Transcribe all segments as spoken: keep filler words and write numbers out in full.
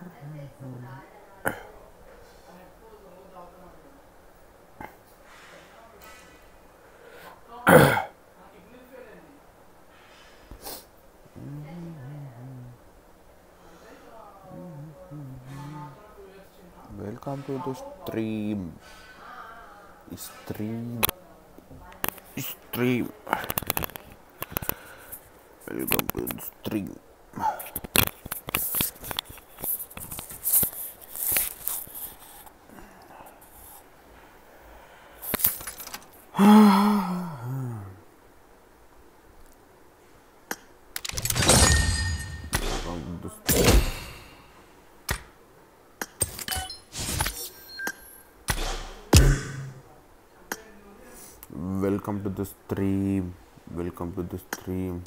Welcome to the stream. Stream. Stream. Welcome to the stream. Welcome to the stream. Welcome to the stream.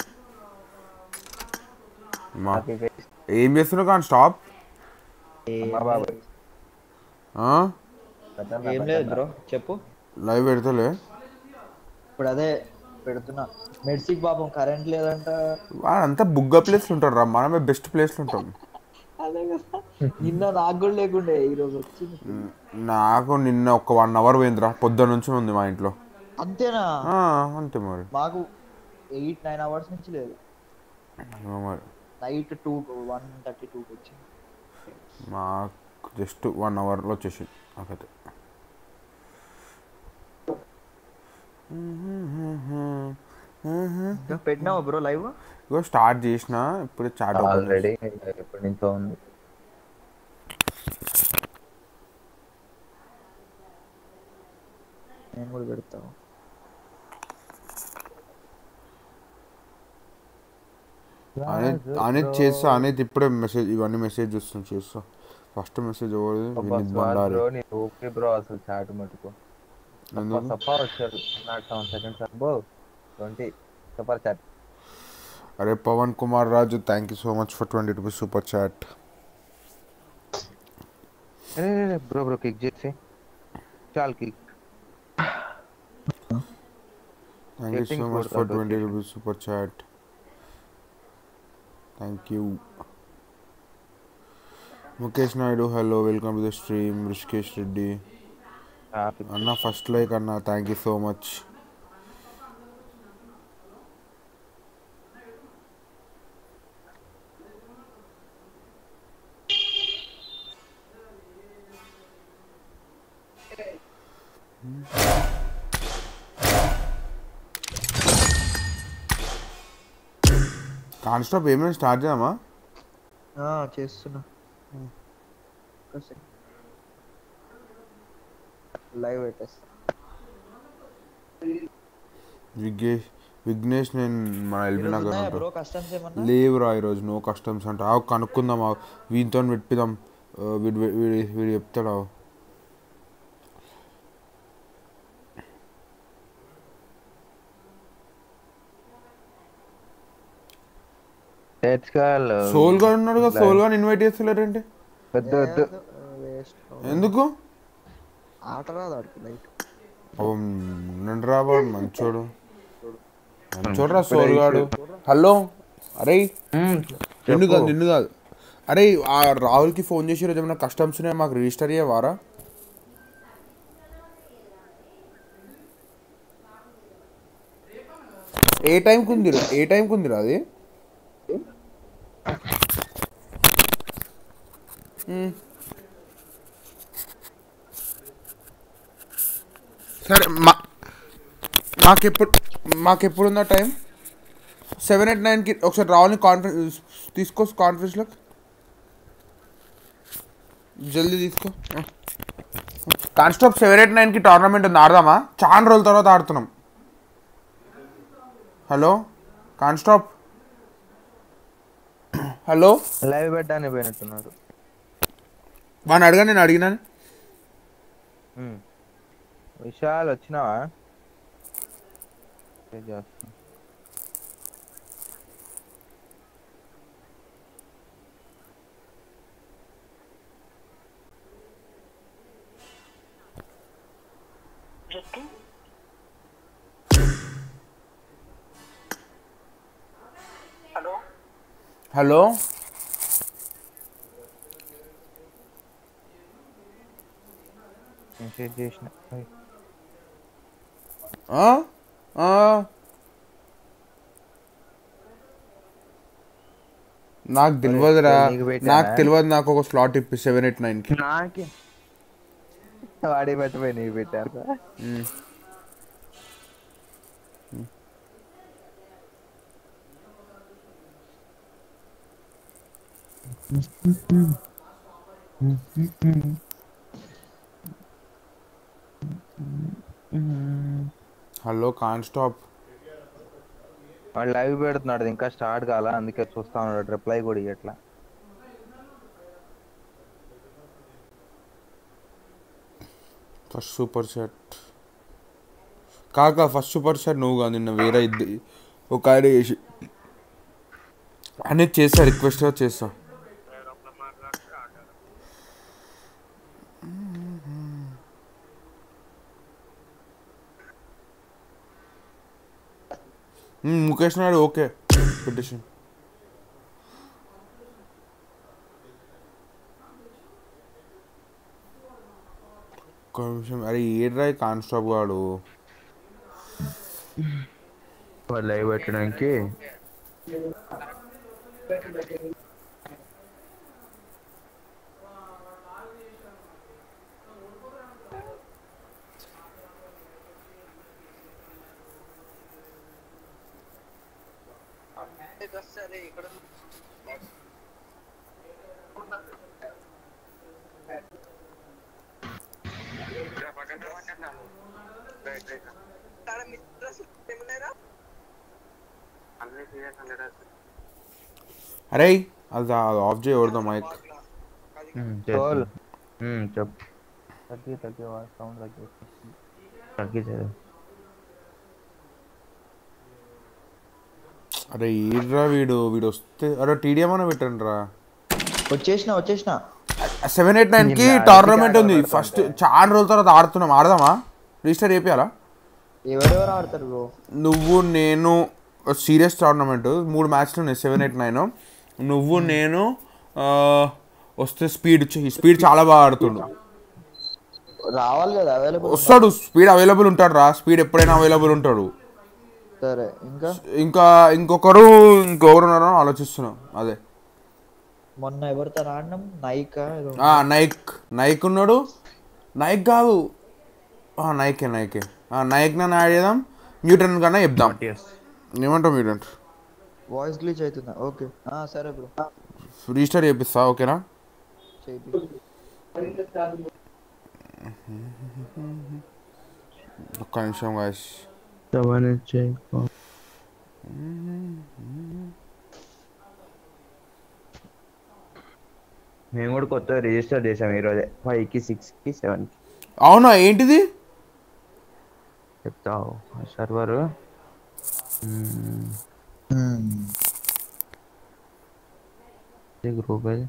మా ఏం చేస్తున్నావు కానీ stop ఏం లేదు bro చెప్పు. లైవ్ పెడతలే ఇప్పుడు అదే పెడుతున్నా. మెడ్సిక్ పాపం కరెంట్ లేదంట. అంతా బుగ్గ ప్లేస్లు ఉంటారు రా, మనమే బెస్ట్ ప్లేస్లు ఉంటాం. అదే కదా, నిన్న నాకు కూడా లేకుండే ఈరోజు వచ్చింది. నాకు నిన్న ఒక వన్ అవర్ పోయిందిరా, పొద్దున్న నుంచి ఉంది మా ఇంట్లో. అంతేనా? అంతే మరి. మాకు ఎయిట్ నైన్ అవర్స్ నుంచి లేదు. మరి నైట్ టూ వన్ థర్టీ టూకి వచ్చింది. మాకు జస్ట్ వన్ అవర్లో వచ్చేసింది నాకైతే. పెట్టినావా బ్రో లైవ్? ఇగో స్టార్ట్ చేసిన ఇప్పుడు చాట్ ఆల్రెడీ ఎప్పటి నుంచో ఉంది. నేను కూడా పెడతాను. అనేది చేస్తా అనేది ఇప్పుడే మెసేజ్ ఇవన్నీ మెసేజ్ చూస్తాను చేస్తా. ఫస్ట్ మెసేజ్ ఎవరు? వినీత్ బండారి. ఓకే బ్రో అసలు చాట్ మటుకు సఫా వచ్చారు నాట్ సెవెన్ సెకండ్స్ అబ్బో ట్వంటీ సూపర్ చాట్. అరే Pawan Kumar Raju thank you so much for twenty rupees super chat. అరే బ్రో బ్రో కిక్ చేసి చాల్ kick. Thank you so much for twenty rupees super chat. Thank you. Mukesh Naidu hello welcome to the stream. Rishikesh Reddy అన్న first like అన్న thank you so much. Can stop ఏమైనా start చేద్దామా? చేస్తున్నా live పెట్టేస్తా. విఘ్నేష్ విఘ్నేష్ నేను మన ఎల్బీ నగర్ ఉంటాను. లేవు రా ఈరోజు నో కస్టమ్స్ అంటే. ఆ కనుక్కుందాం వీటితో పెట్టిద్దాం. వీడి వీడి వీడు చెప్తాడు. సోల్ గా ఉన్నాడు కదా, సోల్ గా ఇన్వైట్ చేస్తలేరంటే ఎందుకు? ఆట రాదు ఆడికి లైట్. ఉండండి రా వాడు మంచోడు మంచోడు రా సోల్ గాడు. హలో అరే నిన్ను కాదు నిన్ను కాదు అరే ఆ రాహుల్కి ఫోన్ చేసి రోజు ఏమైనా కస్టమ్స్ ఉన్నాయి మాకు రిజిస్టర్ అయ్యేవారా? ఏ టైంకి ఉందిరా ఏ టైంకి ఉందిరా అది? సరే మా మాకెప్పుడు మాకెప్పుడు ఉందా టైం? సెవెన్ ఎయిట్ నైన్కి ఒకసారి రావాలని కాన్ఫరెన్స్ తీసుకో, కాన్ఫరెన్స్లోకి జల్దీ తీసుకో. కాన్స్టాప్ సెవెన్ ఎయిట్ నైన్కి టోర్నమెంట్ ఉంది, ఆడదామా? చాలా రోజుల తర్వాత ఆడుతున్నాం. హలో కాన్స్టాప్ హలో లైవ్ పెట్టడానికి పోయినట్టున్నారు. వాడిని అడగా నేను అడిగినాను. విశాల్ వచ్చినావా? హలో మెసేజ్ చేసిన ఆ? ఆ. నాకు తెలియదురా, నీకు పెట్టానా? నాకు తెలియదు. నాకు ఒక స్లాట్ ఇప్పి సెవెన్ ఎయిట్ నైన్కి. నాకే వాడి పెట్టిపోయి నీకు పెట్టాను హలో కాన్ స్టాప్. వాడు లైవ్ పెడుతున్నాడు ఇంకా స్టార్ట్ కాల, అందుకే చూస్తా ఉన్నాడు. రిప్లై కూడా ఇట్లా ఫస్ట్ సూపర్ షాట్ కాక ఫస్ట్ సూపర్ షాట్ నువ్వు కాదు, నిన్న వేరే ఇద్ది ఒక ఆయన చేసి అనేది చేస్తా, రిక్వెస్ట్గా చేస్తా. Mukesh Naidu okay petition. ఒక్క నిమిషం. అరే ఏడ్రా కాన్స్టాప్ గాడు వాడు లైవ్ పెట్టడానికి. అరే అది ఆఫ్ చేయకూడదు మైక్. చెప్పు తగ్గి తగ్గి సౌండ్ తగ్గి తగ్గించదు. అరే ఈడ్రా వీడు వీడు వస్తే. అరే టీడీఎం అన్న పెట్టండి రా. వచ్చేసిన వచ్చేసిన సెవెన్ ఎయిట్ నైన్కి టోర్నమెంట్ ఉంది. ఫస్ట్ చాలా రోజుల తర్వాత ఆడుతున్నాం. ఆడదామా? రిజిస్టర్ చేపియాలా? ఎవరెవరు ఆడతారు బ్రో? నువ్వు నేను సీరియస్ టోర్నమెంట్ మూడు మ్యాచ్లు ఉన్నాయి. సెవెన్ ఎయిట్ నైన్ నువ్వు నేను వస్తే స్పీడ్ స్పీడ్ చాలా బాగా ఆడుతుండు. రావాలి కదా, అవైలబుల్ వస్తాడు. స్పీడ్ అవైలబుల్ ఉంటాడు రా. స్పీడ్ ఎప్పుడైనా అవైలబుల్ ఉంటాడు. సరే ఇంకా ఇంకా ఇంకొకరు ఇంకొకరు ఉన్నారో ఆలోచిస్తున్నాం. అదే మొన్న ఎవరితో ఆడినాం? నైక్ నైక్ నైక్ ఉన్నాడు. నైక్ కాదు, నైకే నైకే నైక్ నన్ను యాడ్ చేద్దాం. మ్యూటెంట్ కన్నా చెప్దాం. ఏమంటావు మ్యూటెంట్? వాయిస్ గ్లిచ్ అవుతుందా? ఓకే సరే బ్రో, రిజిస్టర్ చేపిస్తా. ఓకేనా? ఒక్క నిమిషం గాయస్. మేము కూడా కొత్త రిజిస్టర్ చేసాం ఈరోజే. ఫైవ్ కి సిక్స్ కి సెవెన్ కి. అవునా? ఏంటిది చెప్తావు సర్వర్ గ్రూప్ అది.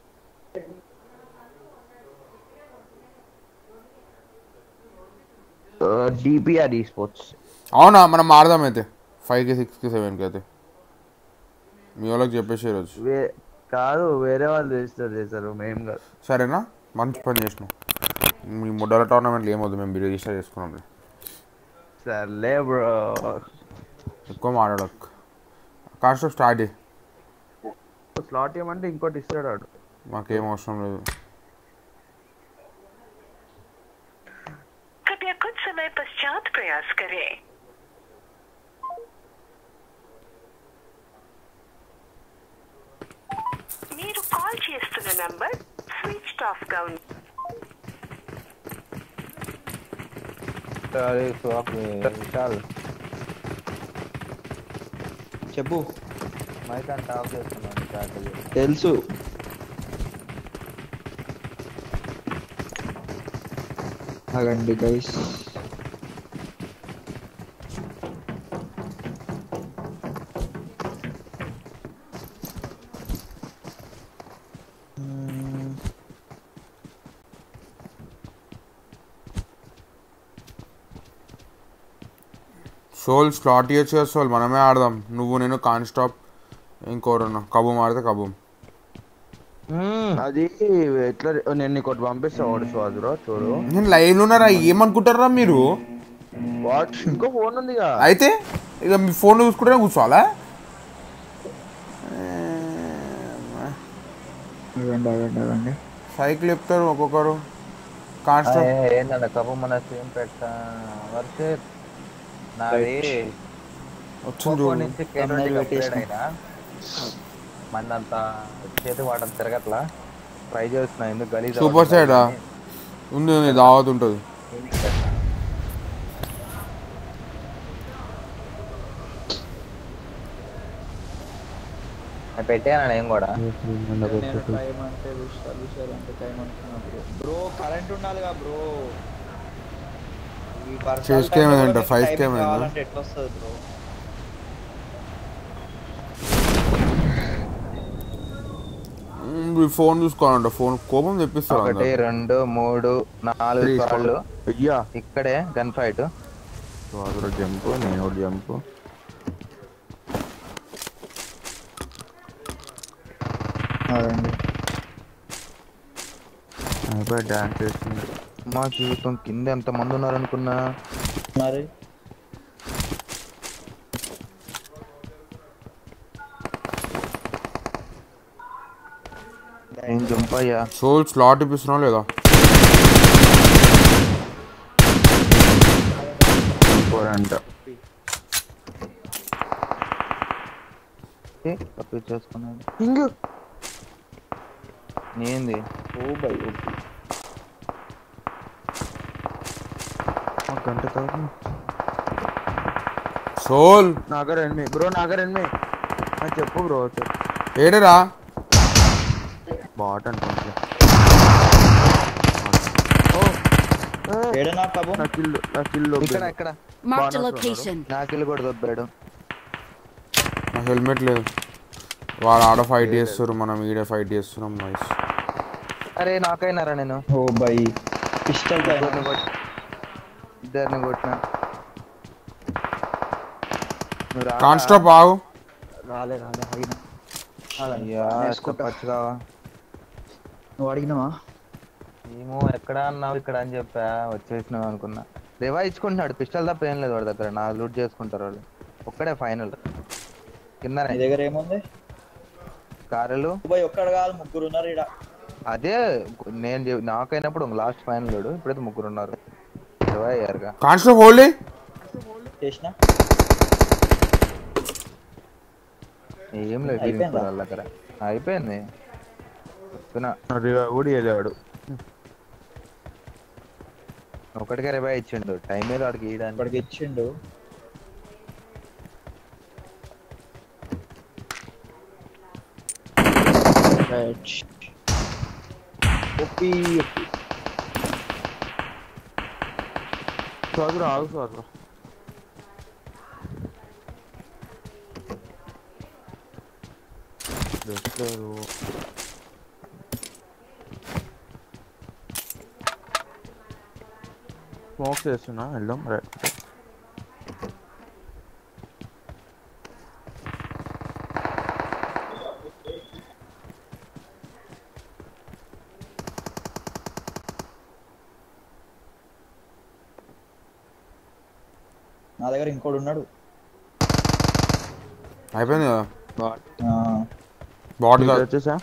DPR esports. అవునా? మనం ఆడదాం అయితే ఫైవ్కి సిక్స్కి సెవెన్కి. అయితే మీ వాళ్ళకి చెప్పేసి ఈరోజు. కాదు, వేరే వాళ్ళు రిజిస్టర్ చేశారు, మేము కాదు. సరేనా? మంచి పని చేసినాం. మీ మొదల టోర్నమెంట్లు ఏమవుతుంది, మేము రిజిస్టర్ చేసుకున్నాం. సర్లే బ్రో, ఎక్కువ మాట్లాడకు. కాన్స్టాప్ స్టార్ట్ చేయి. స్లాట్ ఏమంటే ఇంకోటి ఇస్తాడు వాడు. మాకేం అవసరం లేదు. कृपया कुछ समय पश्चात प्रयास करें. మీరు కాల్ చేస్తున్న నంబర్ స్విచ్డ్ ఆఫ్ గా ఉంది. సరే విశాల్ చెప్పు. మైక్ అంటే ఆఫ్ చేస్తున్నాను. తెలుసు. ఆగండి గైస్. సోల్ స్లాట్ ఇవ్వచ్చు కదా సోల్, మనమే ఆడదాం. నువ్వు నేను కాన్స్టాప్ ఇంకోరున్నా. కబూమ్ ఆడితే కబూమ్. అది ఎట్లా నేను నీకు ఒకటి పంపిస్తా వాడు స్వాదురా చూడు. నేను లైవ్ లో ఉన్నారా ఏమనుకుంటారా మీరు? వాట్ ఇంకో ఫోన్ ఉందిగా అయితే ఇక మీ ఫోన్ చూసుకుంటే కూర్చోవాలా? సైకిల్ చెప్తారు ఒక్కొక్కరు. కాన్స్టెంట్ ఏంటంటే కప్పు మన సేమ్ పెట్టా వర్షే నాది వచ్చింది నుంచి అప్గ్రేడ్ అయినా మనంతా చేతి వాటర్ తిరగట్లా ట్రై చేస్తున్నా ఎందుకు గలీజ్ సూపర్ సైడా ఉంది దావత్ ఉంటుంది. పెట్టాను నేను కూడా. బ్రో కరెంట్ ఉండాలిగా బ్రో. ఫైవ్ కే ఎట్లా వస్తుంది బ్రో? ఫోన్ చూసుకోవాలంట. ఫోన్ కోపం తెప్పిస్తారు. ఒకటి రెండు మూడు నాలుగు సార్లు ఇక్కడే గన్ ఫైట్. జంప్ నేను జంప్ డాన్స్ చేస్తుంది. మా జీవితం కింద ఎంత మంది ఉన్నారనుకున్నా మరి. ఏం జంప్ అయ్యా. సోల్ స్లాట్ ఇప్పిస్తున్నా లేదా? అంట తప్పించేసుకున్నాను. ఏంది గంట కాదు. సోల్ నాగర్ ఎన్మి బ్రో నాగర్ ఎన్మి చెప్పు బ్రో. ఏడరా బాట్ అనుకుంటా. నా హెల్మెట్ లేదు. వాడు ఆడ ఫైట్ చేస్తారు మనం ఈడ ఫైట్ చేస్తున్నాం. నైస్. అరే నాకైనారా నేను. ఓ బై పిస్టల్ ఇద్దరిని కొట్టినా. కాన్స్టాప్ ఆగు. రాలే రాలే పచ్చుకావా నువ్వు అడిగినావా? ఏమో ఎక్కడ అన్నావు ఇక్కడ అని చెప్పా వచ్చేసినావు అనుకున్నా. రేవా ఇచ్చుకుంటున్నాడు పిస్టల్ తప్ప ఏం లేదు వాడి దగ్గర. నా లూట్ చేసుకుంటారు వాళ్ళు. ఒక్కడే ఫైనల్ కింద. నీ దగ్గర ఏముంది? కారులు ఒక్కడ కాదు ముగ్గురు ఉన్నారు ఇక్కడ. అదే నేను నాకైనప్పుడు లాస్ట్ ఫైనల్ లోడు. ఇప్పుడైతే ముగ్గురు ఉన్నారు. కాన్స్టాప్ హోల్డ్ చేసిన ఏం లేదు వాళ్ళ దగ్గర. అయిపోయింది కూడా వెళ్ళాడు. ఒకటికే రివైవ్ ఇచ్చిండు. టైం మీద వాడికి ఇవ్వడానికి ఇచ్చిండు. స్వాగరా ఆగు స్వాగరా. స్మోక్ చేస్తున్నా వెళ్దాం. నా దగ్గర ఇంకోటి ఉన్నాడు. అయిపోయింది కదా బాట్ వచ్చేసా.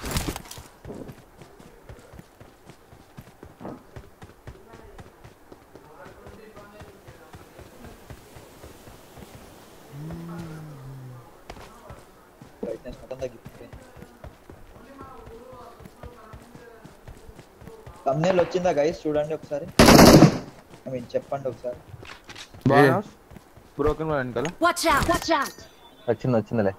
thumbnail వచ్చిందా గైస్? చూడండి ఒకసారి. ఐ మీన్ చెప్పండి ఒకసారి. బ్రోకెన్ వన్ కదా. Watch out watch out. వచ్చింది వచ్చిందిలే.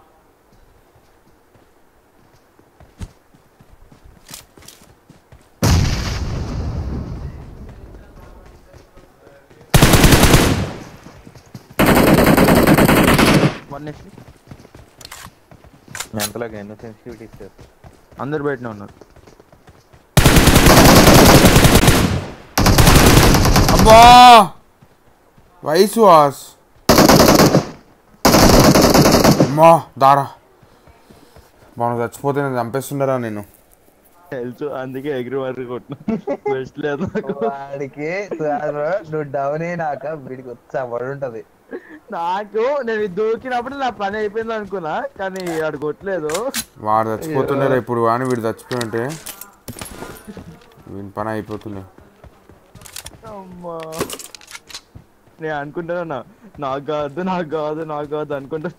ఎంతలాగా ఎన్నో సెన్సిటివిటీ ఇస్తారు. అందరు బయటనే ఉన్నారు. అబ్బా వయసు వాస్ అమ్మా దారా మనం చచ్చిపోతే నేను చంపేస్తుండరా. నేను తెలుసు అందుకే ఎగిరి వరకు కొట్టిన బెస్ట్ లేదు నాకు. వాడికి సుహాస్ బ్రో నువ్వు డౌన్ అయినాక వీడికి వచ్చా పడి ఉంటది. నాకు నేను ఇది దూకినప్పుడు నా పని అయిపోయింది అనుకున్నా కానీ ఆడు కొట్టలేదు. వాడు చచ్చిపోతున్నారా ఇప్పుడు కానీ వీడు చచ్చిపోయింటే వీని పని అయిపోతుండే. అమ్మా నేను అనుకుంటున్నా నాకు కాదు నాకు కాదు నాకు కాదు అనుకుంటా.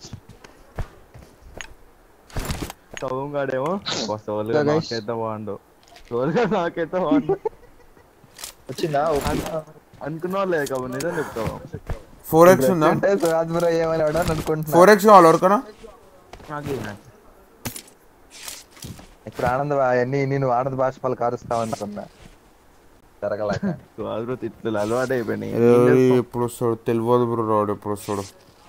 సౌంగాడేమో సోలుగా నాకైతే బాగుండు సోలుగా నాకైతే బాగుండు వచ్చిందా? అనుకున్నావు లేదు కాబట్టి నిజం చెప్తావు. ఫోర్ ఎక్స్ ఉందా? అంటే సుహాస్ బ్రో ఏమని అనుకుంటున్నా. ఫోర్ ఎక్స్ కావాలి ఎవరికన్నా? ఇప్పుడు ఆనంద్ అన్ని నేను ఆనంద్ భాష పలు కారుస్తావు అనుకున్నా జరగలేక. కాదు తిట్లు అలవాటు అయిపోయినాయి. ఏయ్, ఎప్పుడు వస్తాడు తెలియదు బ్రో. రాడు ఎప్పుడు వస్తాడు?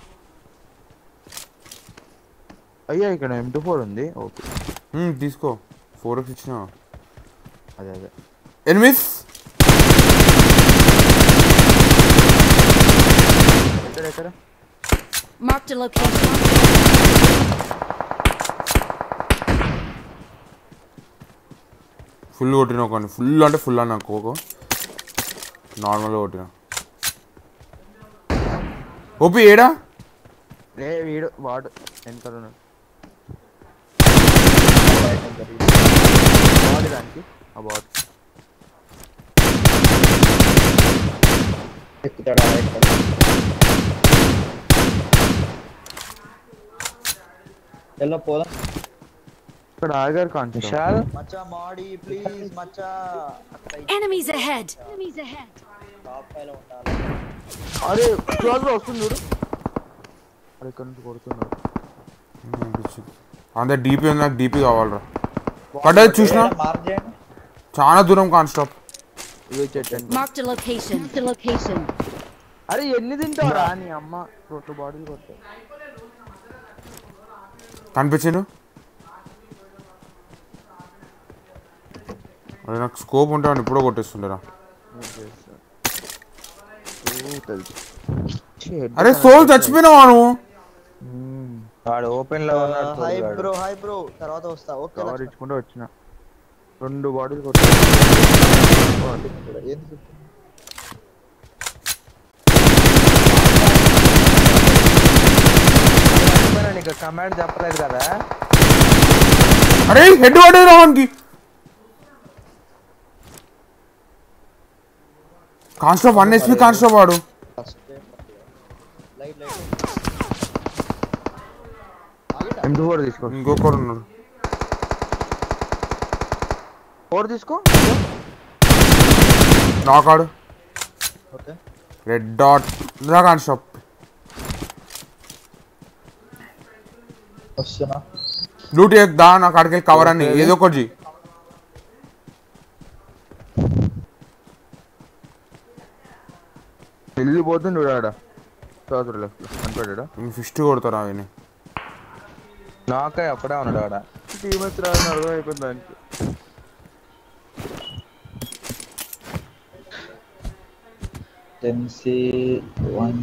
అయ్యా ఇక్కడ ఎం టూ ఫోర్ ఉంది. ఓకే ఉమ్, తీసుకో. ఫోర్ ఎక్స్ ఇచ్చిన. అదే అదే ఎనిమిస్ ఎక్కడ ఎక్కడ Marked a location. ఫుల్ కొట్టినా కానీ ఫుల్ అంటే ఫుల్ అన్న కోకో నార్మల్గా కొట్టినా. ఓపి ఏడా? రే వీడు వాడు వెనకాల ఉన్నాడు. బాడీ దానికి ఆ బాడీ ఎక్కుతాడా? ఎలా పోదాం? ఇక్కడ ఆగారు కాన్సెప్ట్. విశాల్ మచ్చా మాడి please Maccha. Enemies ahead. Enemies ahead. Top five లో ఉండాలి. అరే క్లోజ్ లో వస్తుంది చూడు. అరే ఇక్కడ నుంచి కొడుతున్నాడు. అంతే డీపీ ఉంది. నాకు డీపీ కావాలరా. పడ్డది చూసినా మార్క్ చేయండి. చాలా దూరం కాన్ స్టాప్. ఇవి చెట్టు. Marked a location. Marked a location. అరే ఎన్ని తింటావురా నీ అమ్మ రెండు బాడీలు కొట్టాయి. కనిపించాను. అరే నాకు స్కోప్ ఉంటాను ఇప్పుడో కొట్టేస్తుండరా. అరే సోల్ చచ్చిపోయినావా నువ్వు? వాడు ఓపెన్ లో ఉన్నాడు. హై బ్రో హై బ్రో తర్వాత వస్తా. ఓకే కవర్ ఇచ్చుకుంటూ వచ్చిన రెండు బాడీలు కొట్టాయి. ఎందుకు నీకు కమాండ్ చెప్పలేదు కదా. అరే హెడ్ పడేది రావడానికి. కాన్స్టాప్ వన్ హెచ్పి కాన్స్టాప్ వాడు. Light light M two four తీసుకో. ఇంకొకరు ఉన్నాడు. ఫోర్ తీసుకో. నాకాడు ఓకే రెడ్ డాట్ కాన్స్టాప్. వస్తున్నా. డ్యూటీ దా నాకు అక్కడికి కవర్ అని ఏదో ఒకటి జీ. వెళ్ళిపోతుంది చూడాడ చదువు లెఫ్ట్ కనపడ్డా. ఫిస్ట్ కొడతారా ఆయన. నాకే అప్పుడే ఉన్నాడు ఆడ. టీమ్ వచ్చి రాదని అర్థం అయిపోయింది దానికి. టెన్సీ వన్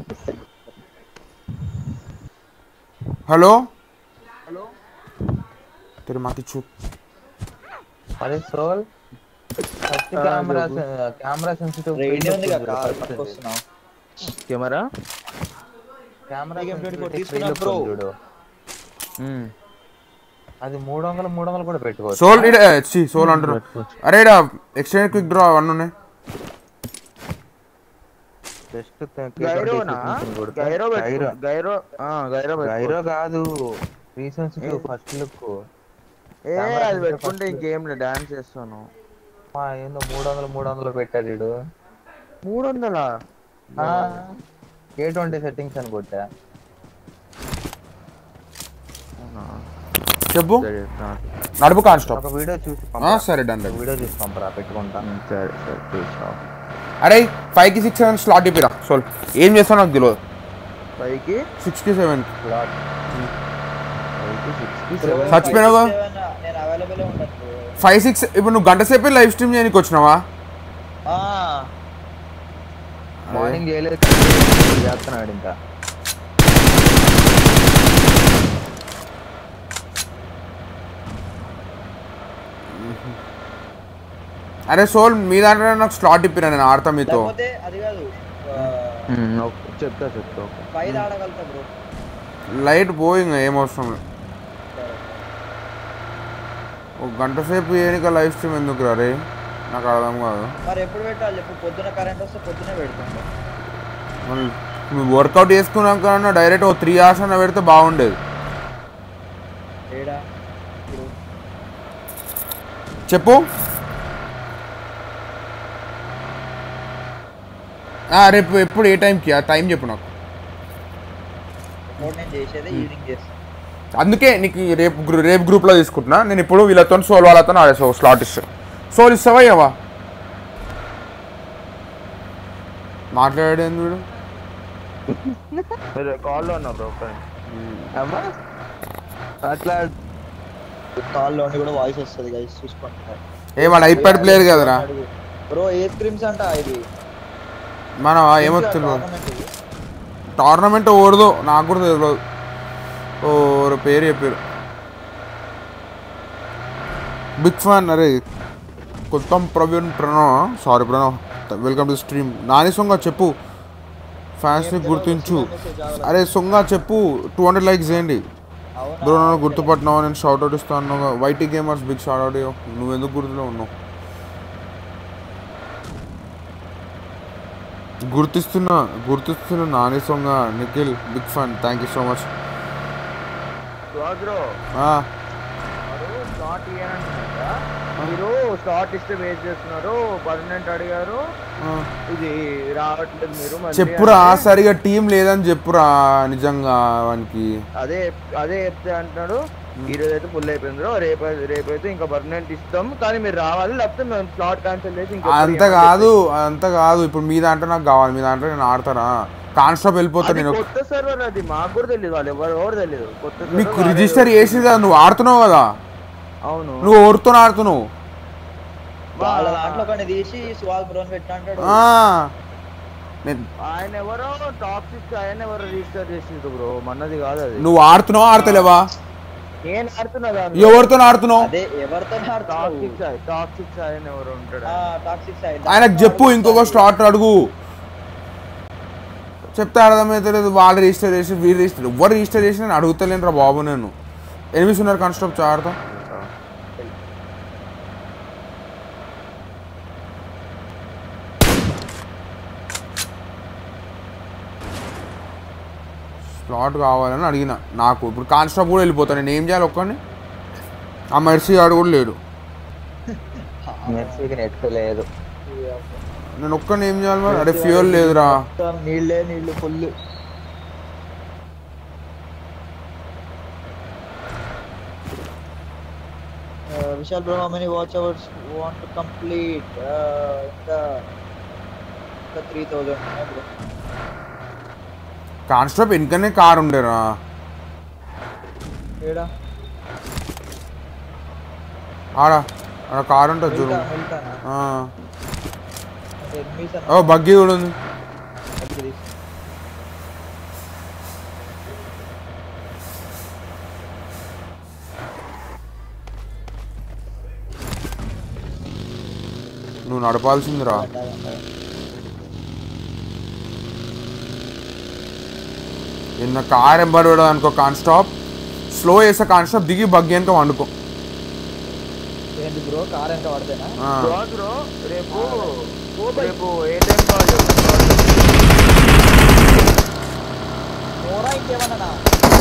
హలో హలో तेरे माँ की चुप. అరే soul first camera camera sensitive radio ఉంది కదా కార్ పట్టుకొస్తున్నావు. కెమెరా కెమెరా M twenty-four తీసుకున్నా బ్రో. అది మూడు వందలు మూడు వందలు కూడా పెట్టుకోవచ్చు. సోల్ ఇడ చి సోల్ అంటారు. అరే ఇడ ఎక్స్టెండెడ్ క్విక్ డ్రా వన్ ఉన్నాయి. జస్ట్ గైరోనా గైరో గైరో గైరో ఆ గైరో గైరో కాదు రీసెన్సిటివ్ ఫస్ట్ లుక్. ఏ అది పెట్టుకుంటే ఇంకేం లేదు డాన్స్ చేస్తాను. మా ఏందో మూడు వందలు మూడు వందలు పెట్టాడు వీడు. మూడు వందలా ఏ ట్వంటీ సెట్టింగ్స్ అని కొట్టా. చెప్పు నడుపు కాన్స్టాప్. ఒక వీడియో చూసి సరే డన్. వీడియో చూసి పంపరా పెట్టుకుంటా. సరే సరే చూసావు. అరే ఫైవ్ కి సిక్స్ సెవెన్ స్లాట్ ఇప్పిరా. సోల్ ఏం చేస్తావు నాకు తెలియదు. ఫైవ్ కి సిక్స్ కి సెవెన్ చచ్చిపోయినావా? నేను అవైలబుల్ ఉంటాను. ఫైవ్ సిక్స్ ఇప్పుడు నువ్వు గంట సేపు లైవ్ స్ట్రీమ్ చేయడానికి వచ్చినావా? మార్నింగ్ చేయలేదు చేస్తున్నాడు ఇంకా. అరే సోల్ మీ దాంట్లో నాకు స్లాట్ ఇప్పిరా నేను ఆడతా మీతో. లేకపోతే అది కాదు చెప్తా చెప్తా పైన ఆడగలుగుతా బ్రో. లైట్ పోయింగ్ ఏం అవసరం లేదు. ఒక గంట సేపు ఏనిక లైవ్ స్ట్రీమ్ ఎందుకు రా రే నాకు అర్థం కాదు. మరి ఎప్పుడు పెట్టాలి చెప్పు? పొద్దున కరెంట్ వస్తే పొద్దునే పెడతాను. నువ్వు వర్కౌట్ చేసుకున్నాక డైరెక్ట్ ఓ త్రీ అవర్స్ అన్న పెడితే బాగుండేది. ఏడా చెప్పు. రేపు ఎప్పుడు ఏ టైంకి ఆ టైం చెప్పు నాకు. నేను చేసేది ఈవినింగ్ చేస్తాను. అందుకే నీకు రేపు గ్రూ రేపు గ్రూప్లో తీసుకుంటున్నా నేను. ఇప్పుడు వీళ్ళతో సోల్ వాళ్ళతో ఆడేసావు స్లాట్ ఇస్తా. సోల్ ఇస్తావా ఇవ్వవా? మాట్లాడేది వీడు కాల్లో ఉన్నా బ్రో. అమ్మా అట్లా కాల్లో కూడా వాయిస్ వస్తుంది గైస్ చూసుకుంటున్నారు. ఏ వాడు ఐప్యాడ్ ప్లేయర్ కదరా బ్రో. ఏ స్క్రీమ్స్ అంట ఇది మనం ఏమొస్తుంది టోర్నమెంట్ ఓడదు నాకు కూడా తెలియదు. ఓ పేరు చెప్పారు బిగ్ ఫ్యాన్. అరే కొత్త Praveen Pranav sorry Pranav welcome to stream. Nani సొంగ చెప్పు ఫ్యాన్స్ని గుర్తించు. అరే సొంగ చెప్పు టూ హండ్రెడ్ లైక్స్ చేయండి బ్రో. నన్ను గుర్తుపట్టినావు నేను షౌట్ అవుట్ ఇస్తాను. YT gamers big shout out. నువ్వు ఎందుకు గుర్తులో ఉన్నావు? గుర్తిస్తున్నా గుర్తిస్తున్నా నాని సొంగ Nikhil big fan thank you so much. మీరు స్లాట్ ఇస్తే వెయిట్ చేస్తున్నారు. పర్మనెంట్ అడిగారు ఇది రావట్లేదు. మీరు చెప్పురా సరిగా టీం లేదని చెప్పురా నిజంగా వానికి. అదే అదే చెప్తే అంటున్నాడు ఈ రోజు అయితే ఫుల్ అయిపోయింది. రేపు రేపు అయితే ఇంకా పర్మనెంట్ ఇస్తాం కానీ మీరు రావాలి లేకపోతే మేము స్లాట్ క్యాన్సిల్ చేసి ఇంకా అంత కాదు అంత కాదు. ఇప్పుడు మీ దాంట్లో నాకు కావాలి. మీ దాంట్లో నేను ఆడతారా? కాన్స్టాప్ వెళ్ళిపోతా నేను. కొత్త సర్వర్ అది మాకు కూడా తెలియదు. వాళ్ళు ఎవరు ఎవరు తెలియదు. కొత్త నీకు రిజిస్టర్ చేసి కదా నువ్వు ఆడుతున్నావు కదా. అవును నువ్వు ఎవరితో ఆడుతున్నావు? వాళ్ళ దాంట్లో కొన్ని తీసి స్వాగ్ బ్రోన్ పెట్టా అంటాడు. ఆయన ఎవరో టాక్సిక్ ఆయన ఎవరో రిజిస్టర్ చేసిండు బ్రో. మనది కాదు అది. నువ్వు ఆడుతున్నావా ఆడతలేవా? నేను ఆడుతున్నా. ఎవరితో ఆడుతున్నావు? అదే ఎవరితో టాక్సిక్ సైడ్ టాక్సిక్ సైడ్ ఎవరు ఉంటాడు? టాక్సిక్ సైడ్ ఆయనకు చెప్పు ఇంకొక స్టార్ట్ అడుగు. చెప్తే అర్థమైతే లేదు. వాళ్ళు రిజిస్టర్ చేసి వీళ్ళు రిజిస్టర్ ఎవరు రిజిస్టర్ చేసి నేను అడుగుతలేను రా బాబు. నేను ఎనిమిది ఉన్నారు కాన్స్టాప్ ఆడతా. స్లాట్ కావాలని అడిగిన. నాకు ఇప్పుడు కాన్స్టాప్ కూడా వెళ్ళిపోతాను. నేను ఏం చేయాలి ఒక్కడిని? ఆ మెర్సీ ఆడు కూడా లేడు. లేదు నేను ఒక్కడిని ఏం చేయాలి మరి? అరే ఫ్యూయల్ లేదురా. నీళ్ళే నీళ్ళు full. Vishal bro how many watch hours want to complete? ఇంకా ఇంకా త్రీ థౌజండ్ బ్రో. కాన్స్టాప్ వెనుకనే కార్ ఉండేరా. ఏడా ఆడ ఆడ కార్ ఉంటుంది చూడు. వెళ్తానా? ఓ బగ్గీ కూడా ఉంది. నువ్వు నడపాల్సిందిరా. నిన్న కార్ ఎంబడి అనుకో కాన్స్టాప్ స్లో చేసే కాన్స్టాప్ దిగి బగ్గి వెనక వండుకో. ఏంటి బ్రో కార్ ఎంత పడతానా? బ్రో రేపు రేపు ఏ టైం కాల్ మోరా ఇంకేమన్నా?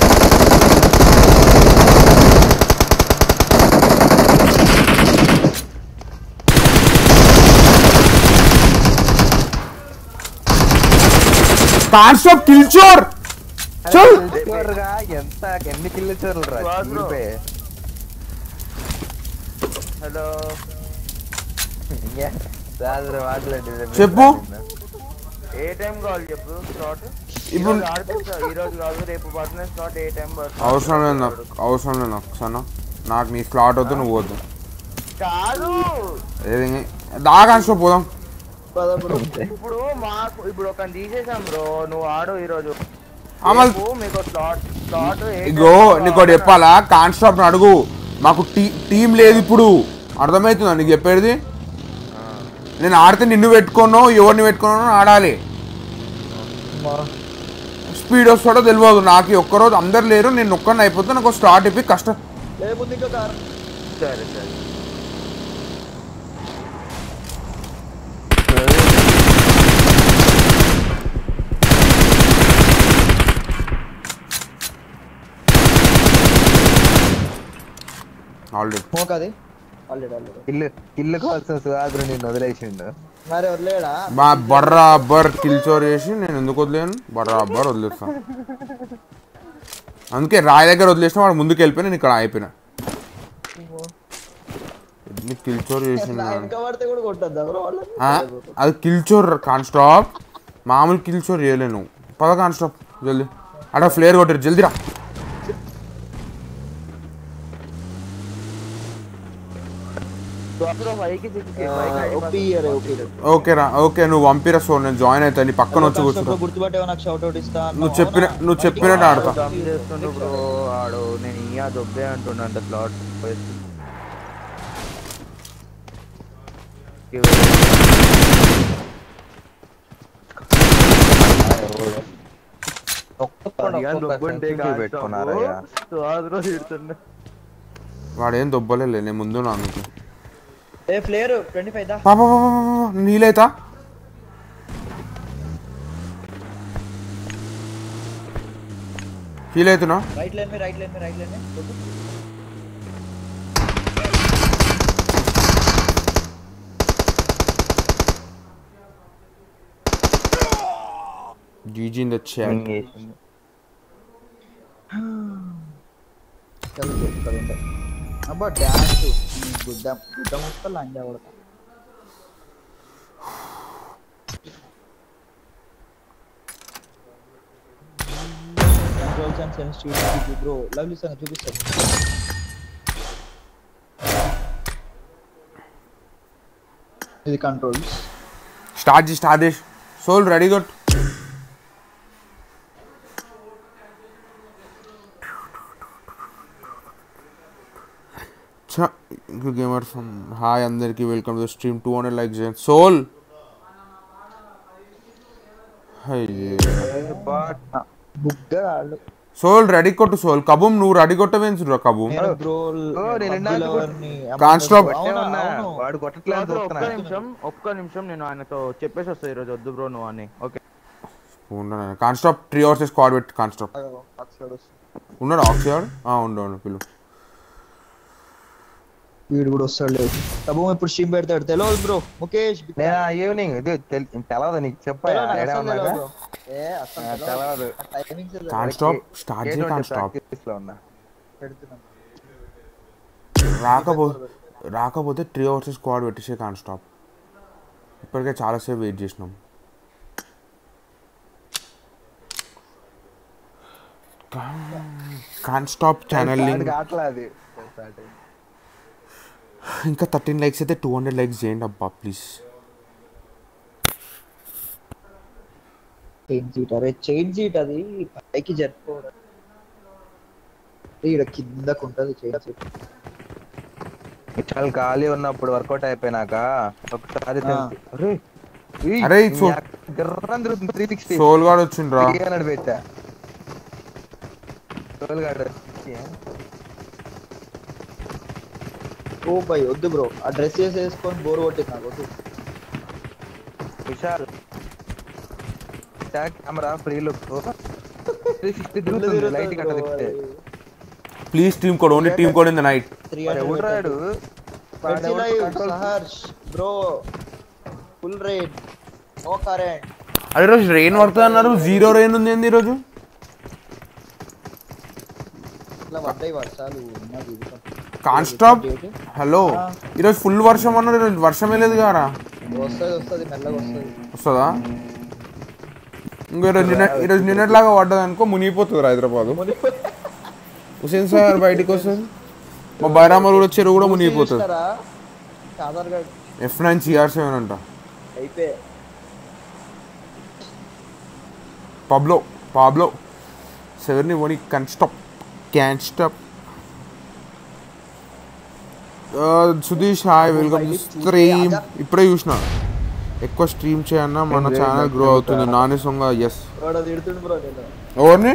కాన్స్టాప్ కిల్చోర్ చల్. ఎంత ఎన్ని కిల్ ఇచ్చారు రా? హలో చెప్పు ఏ టైం కావాలి చెప్పు స్లాట్. ఇప్పుడు ఈ రోజు కాదు రేపు పడుతున్న స్లాట్ ఏ టైం పడుతుంది? అవసరం లేదు నాకు అవసరం లేదు నాకు సన్న. నాకు నీ స్లాట్ వద్దు నువ్వు వద్దు. కాదు ఏది దా కాన్స్టాప్ పోదాం. ఇప్పుడు మాకు ఇప్పుడు ఒక తీసేసాం బ్రో. నువ్వు ఆడు ఈరోజు మీకు స్లాట్ స్లాట్. ఇగో నీకు చెప్పాలా? కాన్స్టాప్ అడుగు. మాకు టీ టీం లేదు ఇప్పుడు. అర్థమవుతుందా నీకు చెప్పేది? నేను ఆడితే నిన్ను పెట్టుకోను ఎవరిని పెట్టుకున్నాను ఆడాలి. స్పీడ్ వస్తాడో తెలియదు నాకు. ఒక్కరోజు అందరు లేరు, నేను ఒక్కరిని అయిపోతే నాకు స్టార్ట్ అయిపోయి కష్టం. సరే సరే ఆల్రెడీ స్మోక్ అది ఆల్రెడీ ఆల్రెడీ ఇల్లు ఇల్లు కావాల్సిన సుహాద్రు నేను వదిలేసిండు. మరి వదిలేడా? మా బర్రాబర్ కిల్ చోర్ చేసి నేను ఎందుకు వదిలేను? బర్రాబర్ వదిలేస్తాను. అందుకే రాయి దగ్గర వదిలేసిన వాడు ముందుకు వెళ్ళిపోయి నేను ఇక్కడ అయిపోయినా. కిల్ చోర్ చేసి పడితే కూడా కొట్టద్దా బ్రో వాళ్ళు? అది కిల్ చోర్ కాన్స్టాప్. మామూలు కిల్ చోర్ చేయలేను. పద కాన్స్టాప్ జల్దీ. అక్కడ ఫ్లేర్ కొట్టారు జల్దీరా. ఓకే రా ఓకే నువ్వు పంపిరా. సో నేను జాయిన్ అవుతా. నీ పక్కన వచ్చి కూర్చుంటా. గుర్తుపట్టే నాకు షౌట్ అవుట్ ఇస్తా. నువ్వు చెప్పిన నువ్వు చెప్పినట్టు ఆడతా. చేస్తుండ్రు బ్రో ఆడు. నేను ఇయ్యా దొబ్బే అంటున్నా స్లాట్. వాడేం దొబ్బలే, నేను ముందు నాకు నీలైతా ఫీల్ అవుతున్నా. రైట్ లైన్ में రైట్ లైన్ में రైట్ లైన్ में G G in the chat. चलो चलो अब డాన్స్ గుడ్డ గుడ్డ మొత్తం లంజా కొడతా. Controls and sensitivity bro lovely సంగ చూపిస్తాను. ఇది కంట్రోల్స్ స్టార్ట్ చేసి స్టార్ట్ చేసి సోల్ రెడీ గొట్. గేమర్ ఫ్రమ్ హాయ్ అందరికి welcome to stream. Two hundred like చేయండి. సోల్ సోల్ రెడీ కొట్టు. సోల్ కబూమ్ నువ్వు రెడీ కొట్టవేంచు రా కబూమ్. కాన్స్టాప్ ఒక్క నిమిషం ఒక్క నిమిషం నేను ఆయనతో చెప్పేసి వస్తా ఈరోజు. వద్దు బ్రో నువ్వు అని. Okay can stop three hours squad పెట్టి కాన్స్టాప్ ఉన్నాడు. ఆక్సియాడ్ ఉండు ఉండు పిలు. వీడు కూడా వస్తాడు. తబు ఇప్పుడు స్ట్రీమ్ పెడతాడు. తెలియదు బ్రో ముఖేష్. ఈవినింగ్ ఇది తెలవదు నీకు చెప్పా. కాన్స్టాప్ స్టార్ట్ చేయి. కాన్స్టాప్ రాకపోతే రాకపోతే త్రీ అవర్స్ స్క్వాడ్ పెట్టేసే కాన్స్టాప్. ఇప్పటికే చాలాసేపు వెయిట్ చేసినాం. కాన్స్టాప్ ఛానల్ లింక్ ఇంకా థర్టీన్ లైక్స్ అయితే టూ హండ్రెడ్ లైక్స్ చేయండి అబ్బా ప్లీజ్. చైన్ సీట్ అరే చైన్ సీట్ అది పైకి జరుపుకోవడం. ఇక్కడ కిందకు ఉంటుంది చైన్ సీట్. చాలా ఖాళీ ఉన్నప్పుడు వర్కౌట్ అయిపోయినాక ఒకసారి అరే సోల్ గార్డ్ వచ్చిండ్రా. పెట్టా సోల్ గార్డ్. ఓ బై వద్దు బ్రో. ఆ డ్రెస్ వేసుకొని బోర్ కొట్టింది నాకు. వద్దు Vishal camera free look three sixty తిరుగుతుంది లైట్ కట్ట తిప్పితే. Please team code only team code in the night. ఎవడ్రాడు Saharsh bro full rate no current. అరే రోజు రెయిన్ పడుతుంది అన్నారు. జీరో రెయిన్ ఉంది ఏంది ఈరోజు? ఇట్లా పడ్డాయి వర్షాలు. కాన్స్టాప్ హలో ఈరోజు ఫుల్ వర్షం అన్నారు. ఈరోజు వర్షమే లేదు కారా. వస్తుంది వస్తుంది మెల్లగా వస్తుంది. వస్తుందా? ఇంకో ఈరోజు నిన్న ఈరోజు నిన్నట్లాగా పడ్డది అనుకో మునిగిపోతుంది హైదరాబాద్. హుసేన్ సార్ బయటికి వస్తుంది. మా బైరామల్ కూడా చెరువు కూడా మునిగిపోతుంది. ఎఫ్ నైన్ సిఆర్ సెవెన్ అంట. Pablo Pablo seven one can stop can stop. Sudheesh hi welcome to stream. ఇప్పుడే చూసిన ఎక్కువ స్ట్రీమ్ చేయన్నా మన ఛానల్ గ్రో అవుతుంది. నాని సొంగ ఎస్ ఎవరిని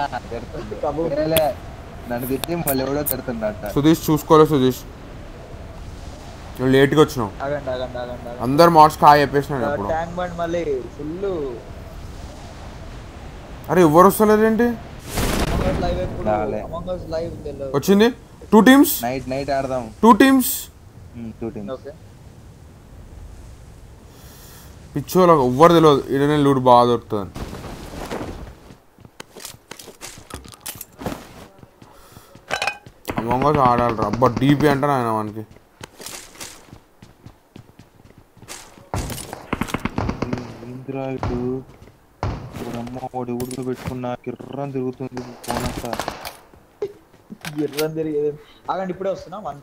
నన్ను తిట్టి మళ్ళీ ఎవడో తిడుతున్నట్ట. సుధీష్ చూసుకోలేదు సుధీష్, నువ్వు లేట్గా వచ్చినావు. అందరు మార్క్స్ హాయ్ చెప్పేసినాడు అప్పుడు. అరే ఎవరు వస్తలేదు ఏంటి? వచ్చింది టూ టీమ్స్. నైట్ నైట్ ఆడదాం. టూ టీమ్స్ టూ టీమ్స్ పిచ్చోళ్ళ ఎవ్వరు తెలియదు. ఇడనే లూట్ బాగా దొరుకుతుంది. అమ్మంగా ఆడాలి రా అబ్బా. డీపీ అంటారు ఆయన మనకి. అమ్మ వాడు ఊరిలో పెట్టుకున్నా కిర్రం తిరుగుతుంది ఫోన్ అంతా. గిర్రం తిరిగేది ఆగండి ఇప్పుడే వస్తున్నా. వన్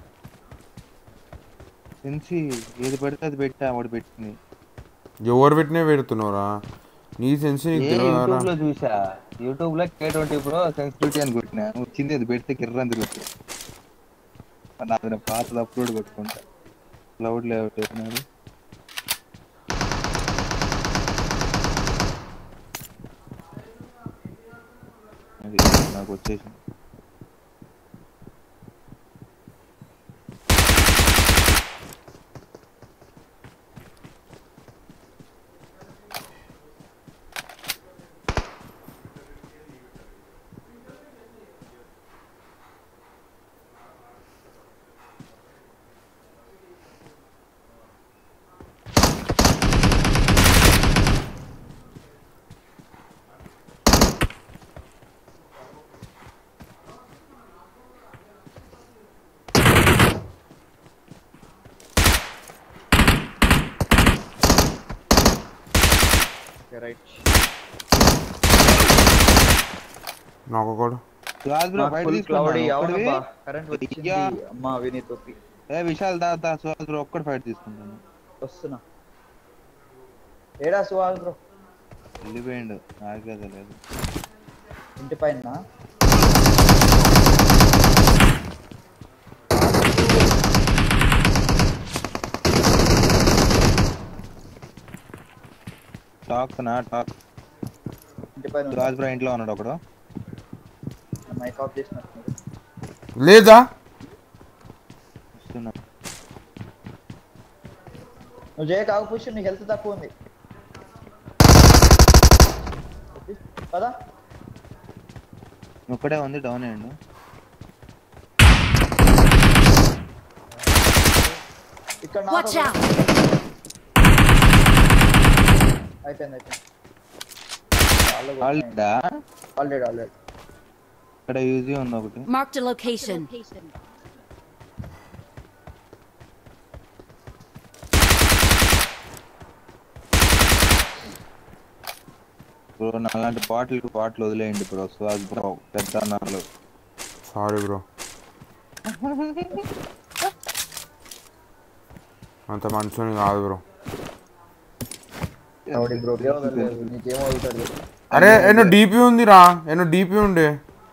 సెన్సి ఏది పడితే అది పెట్టా వాడు పెట్టింది. ఎవరు పెట్టినా పెడుతున్నావురా నీ సెన్సి నీకు తెలియదా? యూట్యూబ్ లో చూసా. యూట్యూబ్ లో కే ట్వంటీ ప్రో సెన్సిటివిటీ అని కొట్టినా వచ్చింది. అది పెడితే కిర్రం తిరుగుతుంది. నాకు పాతది అప్లోడ్ కొట్టుకుంటా. క్లౌడ్ లేఅవుట్ పెట్టినాడు. నాకు వచ్చేసి నాకు కూడా విశాల్ దాదా సుహాస్ బ్రో ఒక్కడు ఫైట్ తీసుకుంటాను. వస్తున్నా. ఏడా సుహాస్ బ్రో? వెళ్ళిపోయిండు. నాకే తెలియదు. ఇంటి పైన టాక్ నా టాక్. ఇంటి పైన సుహాస్ బ్రో ఇంట్లో ఉన్నాడు ఒకడు. మైక్ ఆఫ్ చేసినట్టున్నారు. లేదా నువ్వు జయ కాకు పుష్. నీ హెల్త్ తక్కువ ఉంది కదా. ఒక్కడే ఉంది డౌన్ అయ్యండు. ఇక్కడ అయిపోయింది అయిపోయింది. ఆల్రెడీ ఆల్రెడీ ఆల్రెడీ ఇక్కడ యూజీ ఉంది ఒకటి. Marked a location. బ్రో అలాంటి బాటిల్ బాటిల్ వదిలేయండి బ్రో. సుహాస్ బ్రో పెద్ద అన్నారు. సారీ బ్రో, అంత మంచిని కాదు బ్రో. అరే ఎన్నో డీపీ ఉంది రా. ఎన్నో డీపీ ఉండే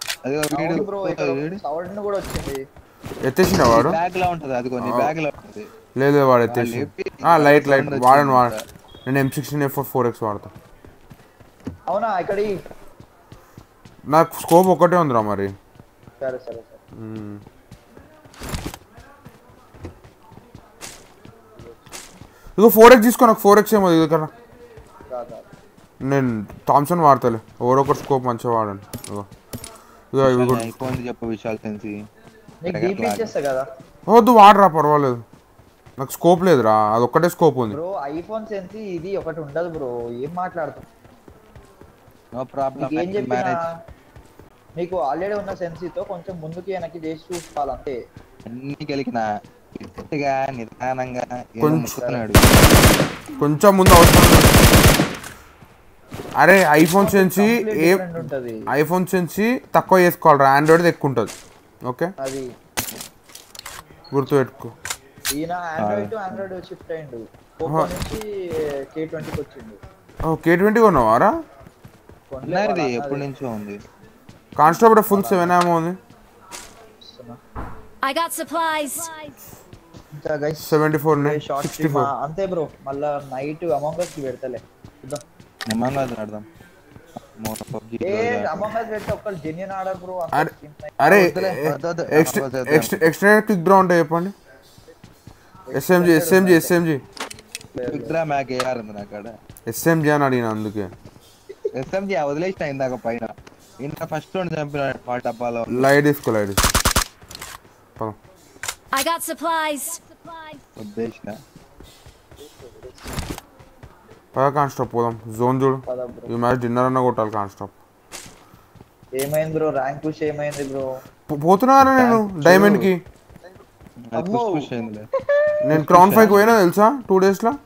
ఎత్తేసిన వాడు. బ్యాగ్ లా ఉంటది అది. కొన్ని బ్యాగ్ లా ఉంటది. లేదు వాడు ఎత్తేసి లైట్ లైట్ వాడను వాడు. నేను M sixteen F four X వాడతా. అవునా? ఇక్కడ నాకు స్కోప్ ఒకటే ఉందిరా మరి. సరే సరే సరే. ఇదిగో ఫోర్ ఎక్స్ తీసుకో. నాకు ఫోర్ ఎక్స్ ఏమో ఇది కదా. నేను థామ్సన్ వాడతాలే. ఎవరొకరు స్కోప్ మంచిగా వాడండి. చెప్పు విశాల్ సెన్సి. వద్దు వాడరా పర్వాలేదు. నాకు స్కోప్ లేదురా. అది ఒక్కటే స్కోప్ ఉంది. బ్రో ఐఫోన్ సెన్సి ఇది ఒకటి ఉండదు బ్రో. ఏం మాట్లాడుతావు? No problem. ఏం చెప్పినా నీకు ఆల్రెడీ ఉన్న సెన్సితో కొంచెం ముందుకి వెనక్కి చేసి చూసుకోవాలి అంతే. అన్ని కలిగిన గట్టిగా నిదానంగా ముక్కుతున్నాడు. కొంచెం ముందు అవసరం. అరే ఐఫోన్ సెన్సి ఏ ఐఫోన్ సెన్సి తక్కువ చేసుకోవాలరా. ఆండ్రాయిడ్ ఎక్కువ ఉంటుంది. ఓకే అది గుర్తుపెట్టుకో. ఈయన ఆండ్రాయిడ్ టు ఆండ్రాయిడ్ షిఫ్ట్ అయ్యిండు. పోకో నుంచి కే ట్వంటీ కి వచ్చిండు. ఓ కే ట్వంటీ కొన్నావారా? ఎప్పటి నుంచో ఉంది. కాన్స్టాబుల్ ఫుల్ సెవెన్ ఏమో ఉంది. I got supplies. ఇంకా guys seventy four short sixty four అంతే బ్రో. మళ్ళా నైట్ అమాంగ్ us కి పెడతలే చూద్దాం. అమాంగ్ us ఆడదాం. మోన పబ్జి ఏ అమాంగ్ us పెడితే ఒక్కళ్ళు జెన్యూన్ ఆర్డర్ బ్రో. అరే ఎక్స్ట్రా క్విక్ డ్రా ఉంటాయి చెప్పండి. SMG SMG SMG quick draw Mac AR ఉంది నా కాడ. ఎస్ఎంజీ అని అడిగిన అందుకే. ఎస్ఎంజీ వదిలేసిన ఇందాక పైన. ఇంత ఫస్ట్ రౌండ్ చంపిన పాట డబ్బాలో. లైట్ తీసుకో లైట్ తీసుకో. I got supplies. వదిలేసిన. పద కాన్స్టాప్ పోదాం. జోన్ చూడు. ఈ మ్యాచ్ డిన్నర్ అన్న కొట్టాలి కాన్స్టాప్. ఏమైంది బ్రో? ర్యాంక్ పుష్ ఏమైంది బ్రో? పోతున్నారా నేను డైమండ్ కి. పుష్ పుష్ అయిందిలే. నేను క్రౌన్ ఫైవ్ పోయినా తెలుసా టూ డేస్ లో.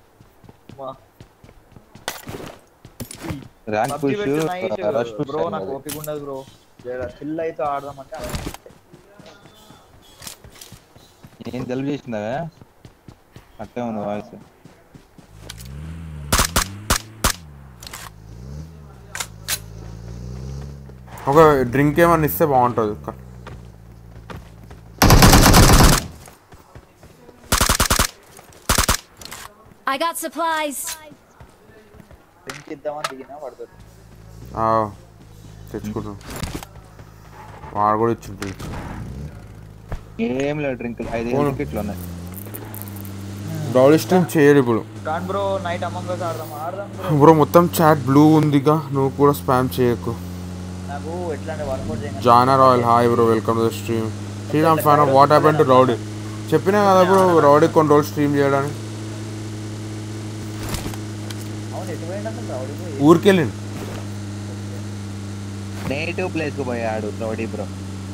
Rank push rush push bro. నాకు ఓపిక ఉండదు బ్రో. జర చిల్ అయితే ఆడదాం అంటే ఏం జలుబు చేసిందావే? అట్టే ఉంది వాయిస్. ఒక డ్రింక్ ఏమన్నా ఇస్తే బాగుంటుంది. I got supplies. డ్రింక్ ఇద్దామని దిగినా పడుతుంది. తెచ్చుకుంటాం. వాడు కూడా ఇచ్చింది ఏం లేదు డ్రింక్. ఐదు టికెట్లు ఉన్నాయి. డౌల్ స్ట్రీమ్ చేయరు ఇప్పుడు. కాన్ బ్రో నైట్ అమాంగ్ us ఆడదాం ఆడదాం బ్రో. బ్రో మొత్తం చాట్ బ్లూ ఉందిగా, నువ్వు కూడా స్పామ్ చేయకు. నాకు ఎట్లా అంటే వన్ ఫోర్ చేయండి. జానా royal hi bro, welcome to the stream. Sriram fan of what happen to rowdy. చెప్పినా కదా బ్రో రౌడీ కొన్ని రోజులు స్ట్రీమ్ చేయడానికి. అవును ఎటు పోయిందంటే రౌడీ బ్రో. ఊరికి వెళ్ళిండు. నేటివ్ ప్లేస్ కు పోయాడు రౌడీ బ్రో.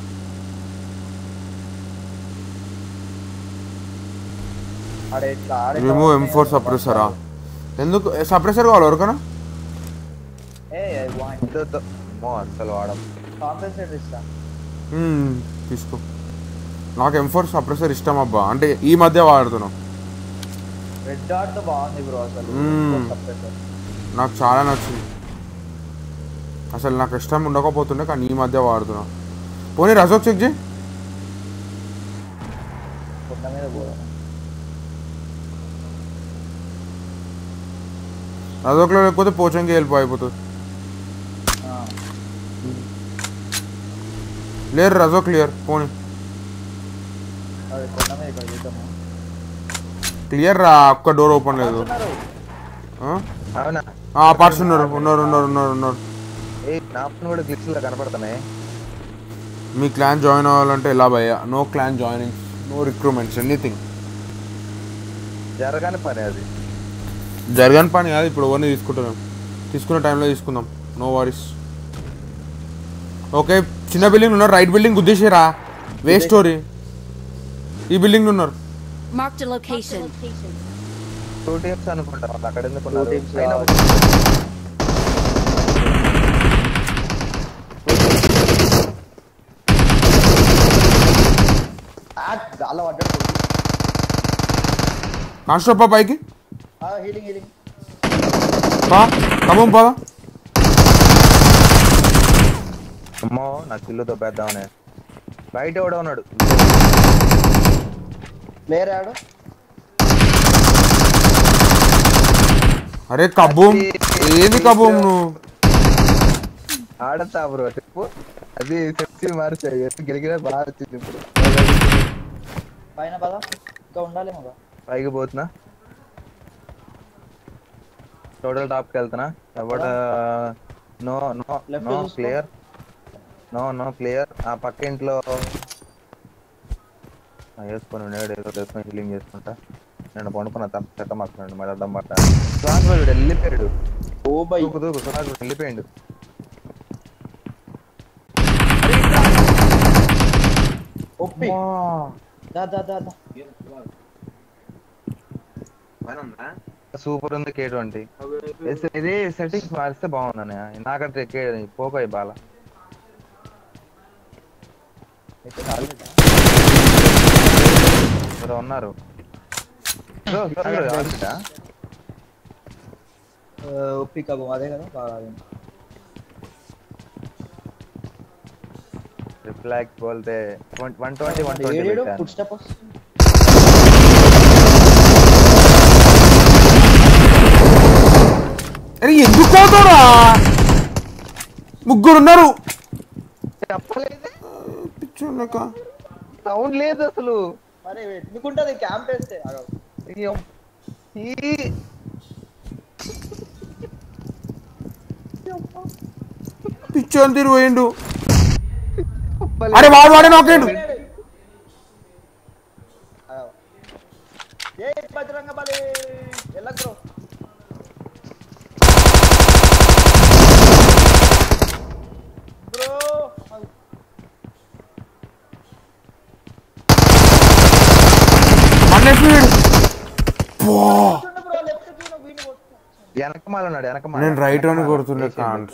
ఆడే ఎట్లా ఆడే రిమూవ్ ఎం ఫోర్ సప్రెసరా. ఎందుకు సప్రెసర్ కావాలి ఎవరికైనా? ఏ వాన్ మో అసలు వాడం. కాంపెన్సేట్ ఇస్తా. తీసుకో. నాకు ఎం ఫోర్ సప్రెసర్ ఇష్టం అబ్బా. అంటే ఈ మధ్య వాడుతున్నాం. రెడ్ డాట్ తో బాగుంది బ్రో అసలు. నాకు చాలా నచ్చింది. అసలు నాకు ఇష్టం ఉండకపోతుండే కానీ ఈ మధ్య వాడుతున్నా. పోనీ రజోక్ చెక్ చేయి. కొండ మీద పోదాం. రజోక్లో లేకపోతే పోచంకి వెళ్ళిపో అయిపోతుంది. లేరు రజో క్లియర్. పోనీ కొండ మీద ఇక్కడ చూద్దాము. క్లియర్ రా. ఒక్క డోర్ ఓపెన్ లేదు. అవునా? పార్ట్స్ ఉన్నారు ఉన్నారు ఉన్నారు ఉన్నారు ఉన్నారు ఏ నాప్ను కూడా గ్లిచ్లు కనపడుతున్నాయి. మీ క్లాన్ జాయిన్ అవ్వాలంటే ఎలా భయ్యా? No clan joining, no recruitments, anything. జరగాని పని అది. జరగని పని కాదు. ఇప్పుడు ఎవరిని తీసుకుంటున్నాం, తీసుకునే టైంలో తీసుకుందాం. No worries. ఓకే చిన్న బిల్డింగ్ ఉన్నారు. రైట్ బిల్డింగ్ గుద్దేసారా. వే స్టోరీ. ఈ బిల్డింగ్ ఉన్నారు. Marked a location. Two teams అనుకుంటా. అక్కడ ఎందుకు గాల్లో పడ్డాడు. కాన్స్టాప్ పైకి హీలింగ్ హీలింగ్. కమం పదా. అమ్మో నాకు ఇల్లు దొబ్బేద్దామనే. బయట కూడా ఉన్నాడు. ప్లేయర్ ఆడు. అరే కబూమ్ ఏది కబూమ్ నువ్వు? ఆడతా బ్రో చెప్పు. అది సెక్సీ మార్చాయి. గెలిగిన బాగా వచ్చింది ఇప్పుడు. పైన పదా ఇంకా ఉండాలి మగ. పైకి పోతున్నా. టోటల్ టాప్కి వెళ్తున్నా. ఎవడ no no no clear. No no clear. ఆ పక్క ఇంట్లో వేసుకొని నేడు ఏదో వేసుకొని హీలింగ్ చేసుకుంటా. నేను పండుకున్నా. చెట్ట మాట్లాడు మళ్ళీ అడ్డం మాట. సుహాగ్ వెళ్ళిపోయాడు. ఓ బై దూకు దూకు. సుహాగ్ వెళ్ళిపోయాడు. ఒప్పి దా దా దా దా. సూపర్ ఉంది కే ట్వంటీ. ఇది సెట్టింగ్స్ మారిస్తే బాగుందని నాకంటే పోకోయి బాల. ఉన్నారు ఒప్పి కబు అదే కదా బాగా. బ్లాక్ బోల్తే వన్ ట్వంటీ వన్ ట్వంటీ ఏడేడు పెట్టాను. ఫుడ్ స్టెప్ వస్తుంది. అరే ఎందుకు పోతారా ముగ్గురు ఉన్నారు చెప్పలేదే పిచ్చోళ్ళక సౌండ్ లేదు అసలు. మరి ఎందుకుంటది క్యాంప్ వేస్తే ఆగవు. అయ్యో. ఈ పిచ్చోని తిరిగి పోయిండు. అరే వాడు వాడే నాకేండు. ఆగవు. ఏ బజరంగ బలి ఎల్లగ్రో బ్రో. అన్నే స్పీడ్ పో. బ్రో లెఫ్ట్ కి నువ్వు వీని కొట్టు. వెనకమాల ఉన్నాడు వెనకమాల. నేను రైట్ అని కొడుతుండే కాన్స్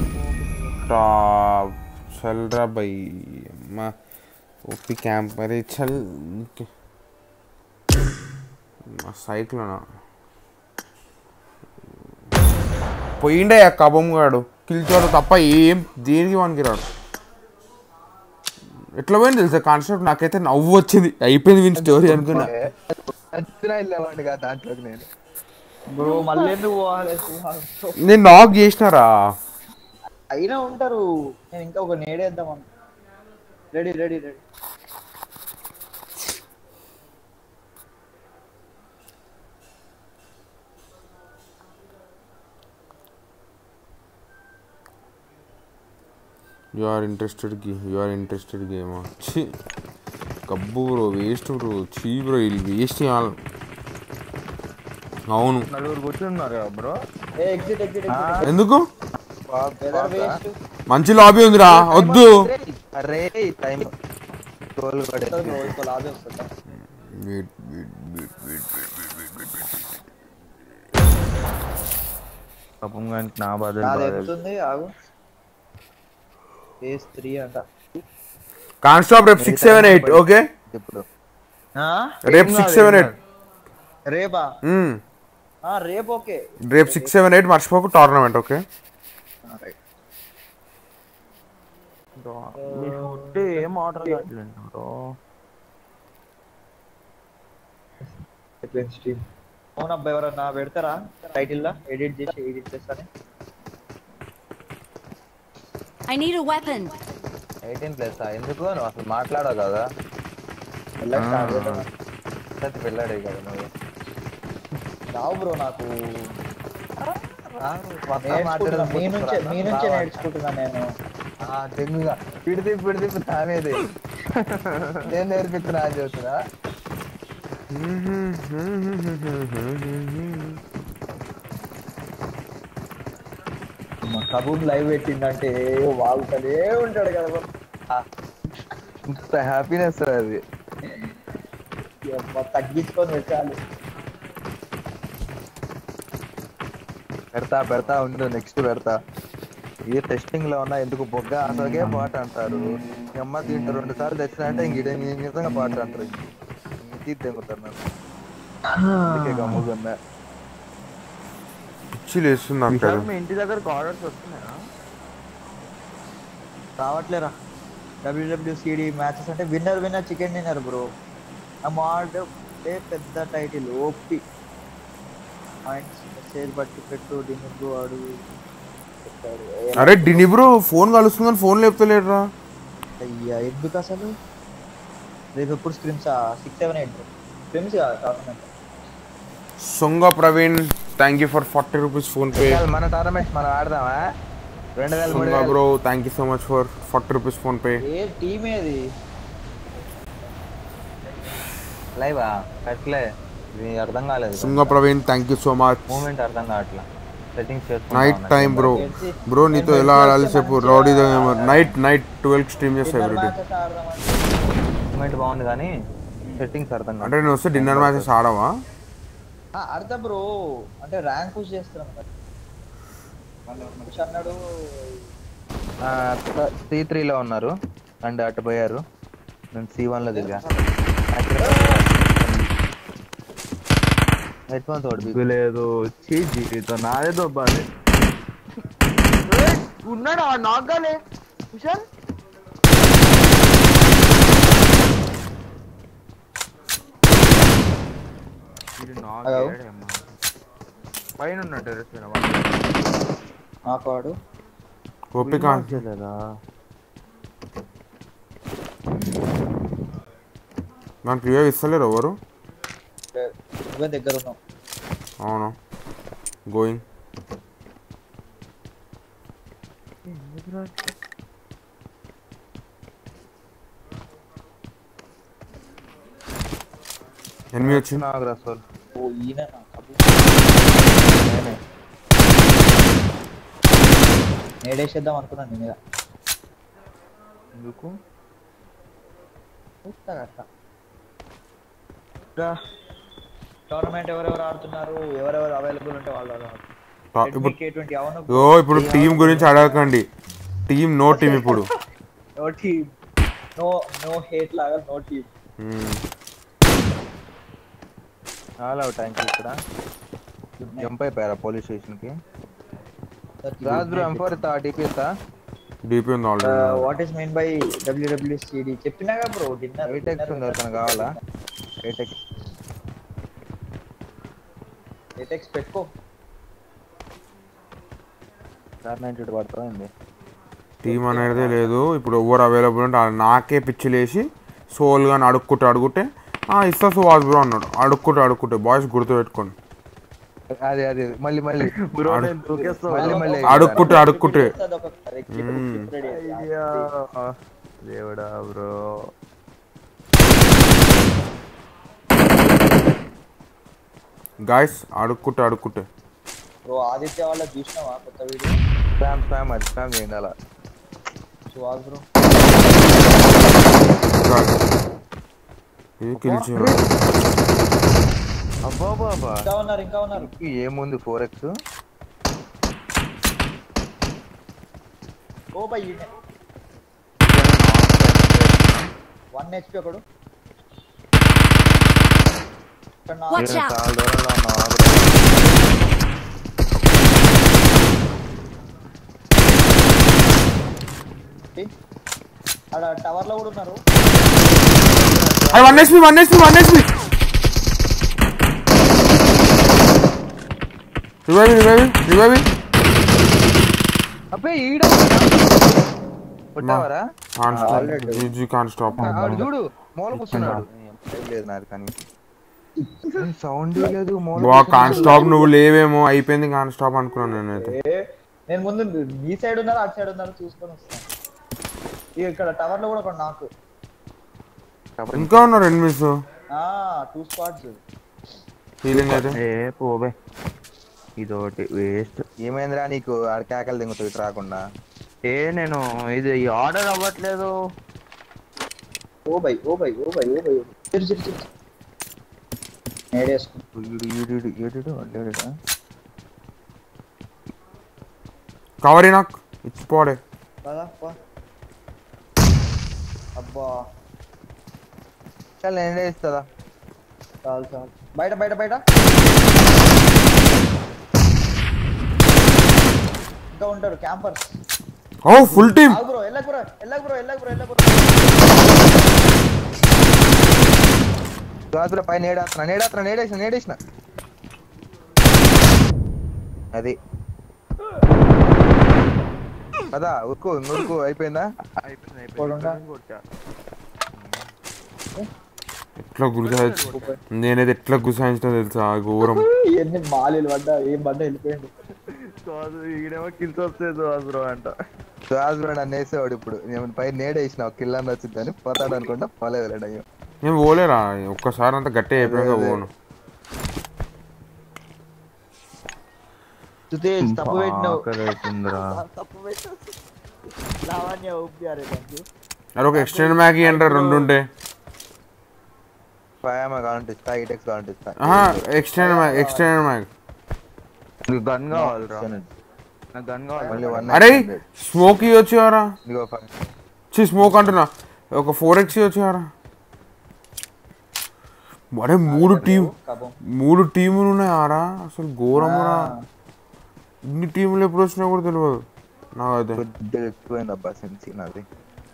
చల్ రా బై అమ్మా ఓపి క్యాంప్ మరి చల్ మా సైక్లోనా పోయిండే ఆ కబం గాడు కిల్చోడు తప్ప ఏం దేనికి వానికి రాడు. ఎట్లా పోయింది తెలుసా కాన్సెప్ట్ నాకైతే నవ్వు వచ్చింది. అయిపోయింది వీని స్టోరీ అనుకున్నా. వెళ్ళేవాడిని కాదు దాంట్లోకి నేను. బ్రో మళ్ళీ ఎందుకు పోవాలి? నేను నాక్ చేసినారా అయినా ఉంటారు. నేను ఇంకా ఒక నేడేద్దాం అను. Ready ready ready. You are interested you are interested గేమా ఛీ కబ్బు బ్రో వేస్ట్ బ్రో చీ బ్రో ఇది వేస్ట్ చేయాలి. అవును నలుగురు కూర్చున్నారు కదా బ్రో. ఏ ఎగ్జిట్ ఎగ్జిట్ ఎగ్జిట్. ఎందుకు వెదర్ వేస్ట్. మంచి లాబీ ఉందిరా వద్దు. అరే టైం టోల్ పడే బ్రో ఇంకో లాబీ వస్తుందా? Wait wait wait wait wait పాపం గాని నా బాధ నాది ఎంతుంది ఆగు. ఏస్ త్రీ అంట. కాన్ స్టాప్ రేపు సిక్స్ సెవెన్ ఎయిట్ ఓకే ఇప్పుడు రేపు సిక్స్ సెవెన్ ఎయిట్ రేపా? ఆ రేపు ఓకే. రేపు సిక్స్ సెవెన్ ఎయిట్ మర్చిపోకు టోర్నమెంట్ ఓకే. ఏం ఆర్డర్ స్ట్రీమ్ అవునబ్బా ఎవరన్నా పెడతారా టైటిల్ లా ఎడిట్ చేసి ఎడిట్ చేస్తానే. I need a weapon. Eighteen plus ఎందుకు నువ్వు అసలు మాట్లాడవు కదా. ప్రతి పిల్లాడే కదా నువ్వు. రావు బ్రో నాకు కొత్త నేర్చుకుంటున్నా. మాట్లాడడం మీ నుంచే మీ నుంచే నేర్చుకుంటున్నా నేను. తెంగుగా పిడితి పిడితి తానేది నేను నేర్పిస్తున్నా అని చెప్తున్నా. కబూన్ లైవ్ పెట్టిందంటే వాగుతూనే ఉంటాడు కదా. ఇంత హ్యాపీనెస్ అది. తగ్గించుకొని పెట్టాలి. పెడతా పెడతా ఉండు నెక్స్ట్ పెడతా. ఏ టెస్టింగ్ లో ఉన్నా ఎందుకు బొగ్గ అసలుకే పాట అంటారు. అమ్మ దీంట్లో రెండు సార్లు తెచ్చినా అంటే ఇంక నిజంగా పాట అంటారు. తీద్దేముతారు నన్ను అందుకే గమ్ముకున్నా. పిచ్చి లేస్తుంది నాకు. మీ ఇంటి దగ్గరకు ఆర్డర్స్ వస్తున్నాయా? రావట్లేరా. డబ్ల్యూడబ్ల్యూసీడీ మ్యాచెస్ అంటే winner winner chicken dinner bro. ఆ మార్డ్ పెద్ద టైటిల్ ఓపి పాయింట్స్ మెసేజ్ బట్టి పెట్టు డినిబ్రో అడుగు. అరే డిని బ్రో ఫోన్ కలుస్తుంది కానీ ఫోన్ లేపుతలేడురా. అయ్యా ఎందుకు అసలు? రేపు ఎప్పుడు screams six seven eight screams tournament. Songa Praveen thank you for forty rupees PhonePe. మన టోర్నమెంట్ మనం ఆడదామా? రెండు వేల Songa bro thank you so much for forty rupees PhonePe. ఏ టీమ్ ఏది? లైవా కట్లే ఇది అర్థం కాలేదు. Songa Praveen thank you so much. Moment అర్థం కావట్లా. సెట్టింగ్స్ చేసుకుంటా. నైట్ టైం బ్రో బ్రో నీతో ఎలా ఆడాలి చెప్పు. Rowdy night night twelve stream చేస్తా ఎవ్రీడే. మూమెంట్ బాగుంది కానీ సెట్టింగ్స్ అర్థం కాదు. అంటే నేను వస్తే డిన్నర్ మ్యాచెస్ ఆడవా? అర్థం బ్రో అంటే ర్యాంక్ పుష్ చేస్తున్నాం కదా అన్నాడు. సి త్రీలో ఉన్నారు అండ్ అటు పోయారు. నేను సి వన్ లో దిగా. హెడ్ ఫోన్స్ లేదు జీవితో నాదేదో బాధ ఉన్నాడు నాగాలే విశాల్. ఇది నాకు హలో. ఏడేమ్మా. పైన ఉన్న టెర్రస్ పైన నాకు వాడు ఓపిక లేదా నాకు క్లియర్ ఇస్తలేరు ఎవరు నువ్వే దగ్గర ఉన్నావు. అవును గోయింగ్ ఎనిమిది వచ్చింది నాగరా సోల్ ఓ ఈయన నా కబు నేనే నేడేసేద్దాం అనుకున్నాను నీ మీద. ఎందుకు టోర్నమెంట్ ఎవరెవరు ఆడుతున్నారు, ఎవరెవరు అవైలబుల్ ఉంటే వాళ్ళు టా- ఇప్పుడు కే ట్వంటీ అవును ఓ ఇప్పుడు టీం గురించి అడగకండి టీం నో టీం ఇప్పుడు no team no no hate లాగా నో టీమ్. మ్మ్. ఆల్ అవుట్ ట్యాంక్ ఇక్కడ జంప్ అయిపోయారా పోలీస్ స్టేషన్ కి రాజ్ బ్రో ఎం ఫోర్ తా డిపిఎస్ డీపీ ఉంది already what is mean by WWCD చెప్పినాగా బ్రో. డిన్నర్ ఎయిట్ ఎక్స్ ఉంది ఎవరికైనా కావాలా ఎయిట్ ఎక్స్ ఎయిట్ ఎక్స్ పెట్టుకో. సార్ నైన్టీ ఎయిట్ పడుతుంది టీం అనేది లేదు ఇప్పుడు ఎవరు అవైలబుల్ అంటే ఆ నాకే పిచ్చిలేసి సోల్ కానీ అడుక్కుంటే అడుగుంటే ఇస్తా సువాస్ బ్రో అన్నాడు అడుక్కుంటే అడుక్కుంటే బాయ్స్ గుర్తుపెట్టుకోండి అదే అదే మళ్ళీ మళ్ళీ బ్రో అడు- నేను దూకేస్తా మళ్ళీ మళ్ళీ అడుక్కుంటే అడుక్కుంటే అయ్యో దేవుడా బ్రో గాయస్ అడుక్కుంటే అడుక్కుంటే బ్రో ఆదిత్య వాళ్ళ చూసినావా కొత్త వీడియో? స్పామ్ స్పామ్ అది స్పామ్ చేయండి అలా సుహాస్ బ్రో ఇది కిల్చి అబ్బా బాబా ఇంకా ఉన్నారు ఇంకా ఉన్నారు. ఏముంది ఫోర్ ఎక్స్ ఓ బై వన్ హెచ్పి ఒకడు. ఇక్కడ నా- Watch out! చాలా దూరంలో ఉన్నావా ఆడ టవర్ లో కూడా ఉన్నారు. అది one HP one HP one HP revive revive revive అబ్బే ఈడ కొట్టావరా జీజీ కాన్ స్టాప్ ఆడు చూడు మూల కూర్చున్నాడు ఏం లేదు నాది కానీ సౌండ్ లేదు మూల బా కాన్ స్టాప్ నువ్వు లేవేమో అయిపోయింది కాన్ స్టాప్ అనుకున్నాను నేనైతే ఏ, నేను ముందు ఈ సైడ్ ఉన్నారు అటు సైడ్ ఉన్నారు చూసుకొని వస్తాను. ఇక ఇక్కడ టవర్ లో కూడా ఒక నాకు ఇంకా ఉన్నారు ఎనిమిస్ టూ స్పాట్స్. ఫీలింగ్ అయితే ఏ పోబే ఇదొకటి వేస్ట్. ఏమైందిరా నీకు ఆడ కేకలు దింగుతావు ఇటు రాకుండా ఏ నేను ఇది ఆర్డర్ అవ్వట్లేదు. ఓ బై ఓ బై ఓ బై ఓ బై చిరు చిరు చిరు నేడేసుకుంటా. ఈడు ఈడు ఈడు అడ్డాడా కవరీ నాకు ఇచ్చిపోడే పదా పా. అబ్బా చాలా ఎండే ఇస్తుందా చాలు చాలు బయట బయట బయట ఇంకా ఉంటారు క్యాంపర్స్. ఓ ఫుల్ టీమ్ బ్రో ఎల్లక్ బ్రో ఎల్లక్ బ్రో ఎల్లక్ బ్రో ఎల్లక్ బ్రో. గాజుల పైన నేడాత్ర నేడాత్ర నేడేసిన నేడేసిన అది కదా ఉక్కు నురుకు అయిపోయిందా అయిపోయింది పోడుండా? అయిపోయింది కొట్టా. ఎట్లా గురిసాయించు నేనైతే ఎట్లా గురిసాయించినా తెలుసా ఘోరం ఎన్ని మాలీలు పడ్డా ఏం పడ్డా వెళ్ళిపోయింది. కాదు ఈడేమో కిల్స్ వస్తుంది బ్రో అంట. గాజులు నన్ను వేసేవాడు ఇప్పుడు నేను పైన నేడేసిన ఒక కిల్లని వచ్చిందని పోతాడు అనుకుంటా పోలేదు అయ్యో నేను పోలేరా ఒక్కసారి అంత గట్టి అయిపోయాక పోను సుతేష్ తప్పు పెట్టినావు. ఆకలి అవుతుందిరా. తప్పు పెట్టావు. లావణ్య ఊపియారు దానికి. అరే ఒక ఎక్స్టెండ్ మ్యాగీ అంటారు రెండు ఉంటే ఫైవ్ కావాలంటే ఇస్తా ఎయిట్ ఎక్స్ కావాలంటే ఇస్తా ఎక్స్టెండ్ మ్యాగ్ ఎక్స్టెండ్ మ్యాగ్ నీకు గన్ కావాలిరా. నాకు గన్ కావాలి. మళ్ళీ వన్ అరే స్మోక్ ఇవ్వచ్చు కారా ఇదిగో ఫైవ్ చి స్మోక్ అంటున్నా ఒక ఫోర్ ఎక్స్ ఇవ్వచ్చు కారా అరే మూడు టీం కబం. మూడు టీములు ఉన్నాయారా అసలు ఘోరమురా ఇన్ని టీములు ఎప్పుడు వచ్చినా కూడా తెలియదు నాకైతే కొద్దిగా ఎక్కువైంది అబ్బా సెన్సీ నాది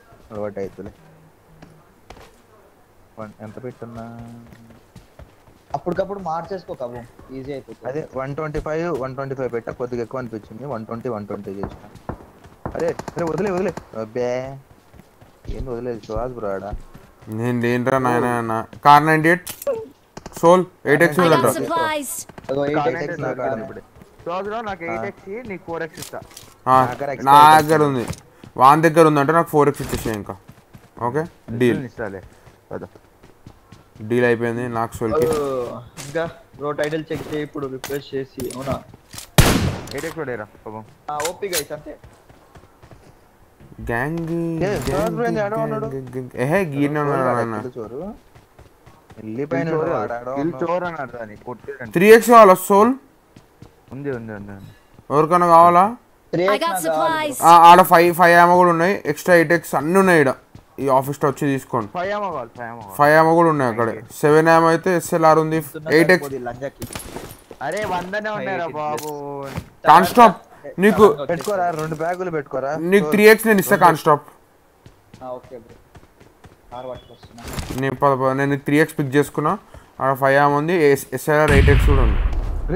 అలవాటు అవుతుంది ఎంత పెట్టున్నా అప్పటికప్పుడు మార్చేసుకో కబు ఈజీ అయిపోతుంది. అదే one twenty five one twenty five పెట్టా కొద్దిగా ఎక్కువ అనిపించింది. వన్ ట్వంటీ వన్ ట్వంటీ చేసిన. అరే అరే వదిలే వదిలే అబ్బే ఏంది వదిలేదు సుహాస్ బ్రో ఆడ. నేను ఏంట్రా నాయన అన్న car ninety eight soul eight x I got ఉందంట. supplies. అగో ఎయిట్ Car ఎక్స్ నాకు ఆడ ఇప్పుడు. రోజులో నాకు ఎయిట్ ఎక్స్ నీకు ఫోర్ ఎక్స్ ఇస్తా. ఆ, నా దగ్గర ఉంది వాన్ దగ్గర ఉందంటే నాకు ఫోర్ ఎక్స్ ఇచ్చేసాయి ఇంకా. ఓకే డీల్ ఇస్తాలే కదా. డీల్ అయిపోయింది నాకు సోల్కి. ఇంకా బ్రో టైటిల్ చెక్ చేయి ఇప్పుడు రిఫ్రెష్ చేసి. అవునా ఎయిట్ ఎక్స్ పడేరా పాపం. ఓపీ గైస్ అంతే. గ్యాంగ్ ఏ, సుహాస్ బ్రో ఏంది ఆడ ఉన్నాడు? ఏహే గీర్నే ఉన్నాడు. చోరు వెళ్ళిపోయిన చోర్ అన్నాడు దాన్ని కొట్టేదండి. త్రీ ఎక్స్ కావాలా సోల్? ఉంది ఉంది ఉంది. ఎవరికైనా కావాలా? I got supplies. ఆ, ఆడ ఫైవ్ ఫైవ్ ఏమో కూడా ఉన్నాయి. ఎక్స్ట్రా ఎయిట్ ఎక్స్ అన్నీ ఉన్నాయి ఇక్కడ ఈ ఆఫీస్లో వచ్చి తీసుకోండి. ఫైవ్ ఏమో కావాలి ఫైవ్ ఏమో కావాలి. ఫైవ్ ఏమో కూడా ఉన్నాయి అక్కడ. సెవెన్ ఏమో అయితే ఎస్ఎల్ఆర్ ఉంది. ఎయిట్ ఎక్స్ లంజాకి అరే వందనే ఉన్నారా బాబు. కాన్స్టాప్ నీకు పెట్టుకోరా రెండు బ్యాగులు పెట్టుకోరా. నీకు త్రీ ఎక్స్ నేను ఇస్తా కాన్స్టాప్. ఓకే బ్రో కార్ పట్టుకొస్తున్నా. నేను పద పద నేను త్రీ ఎక్స్ పిక్ చేసుకున్నా. ఆడ ఫైవ్ ఏమో ఉంది. ఎస్ఎల్ఆర్ ఎయిట్ ఎక్స్ కూడా ఉంది.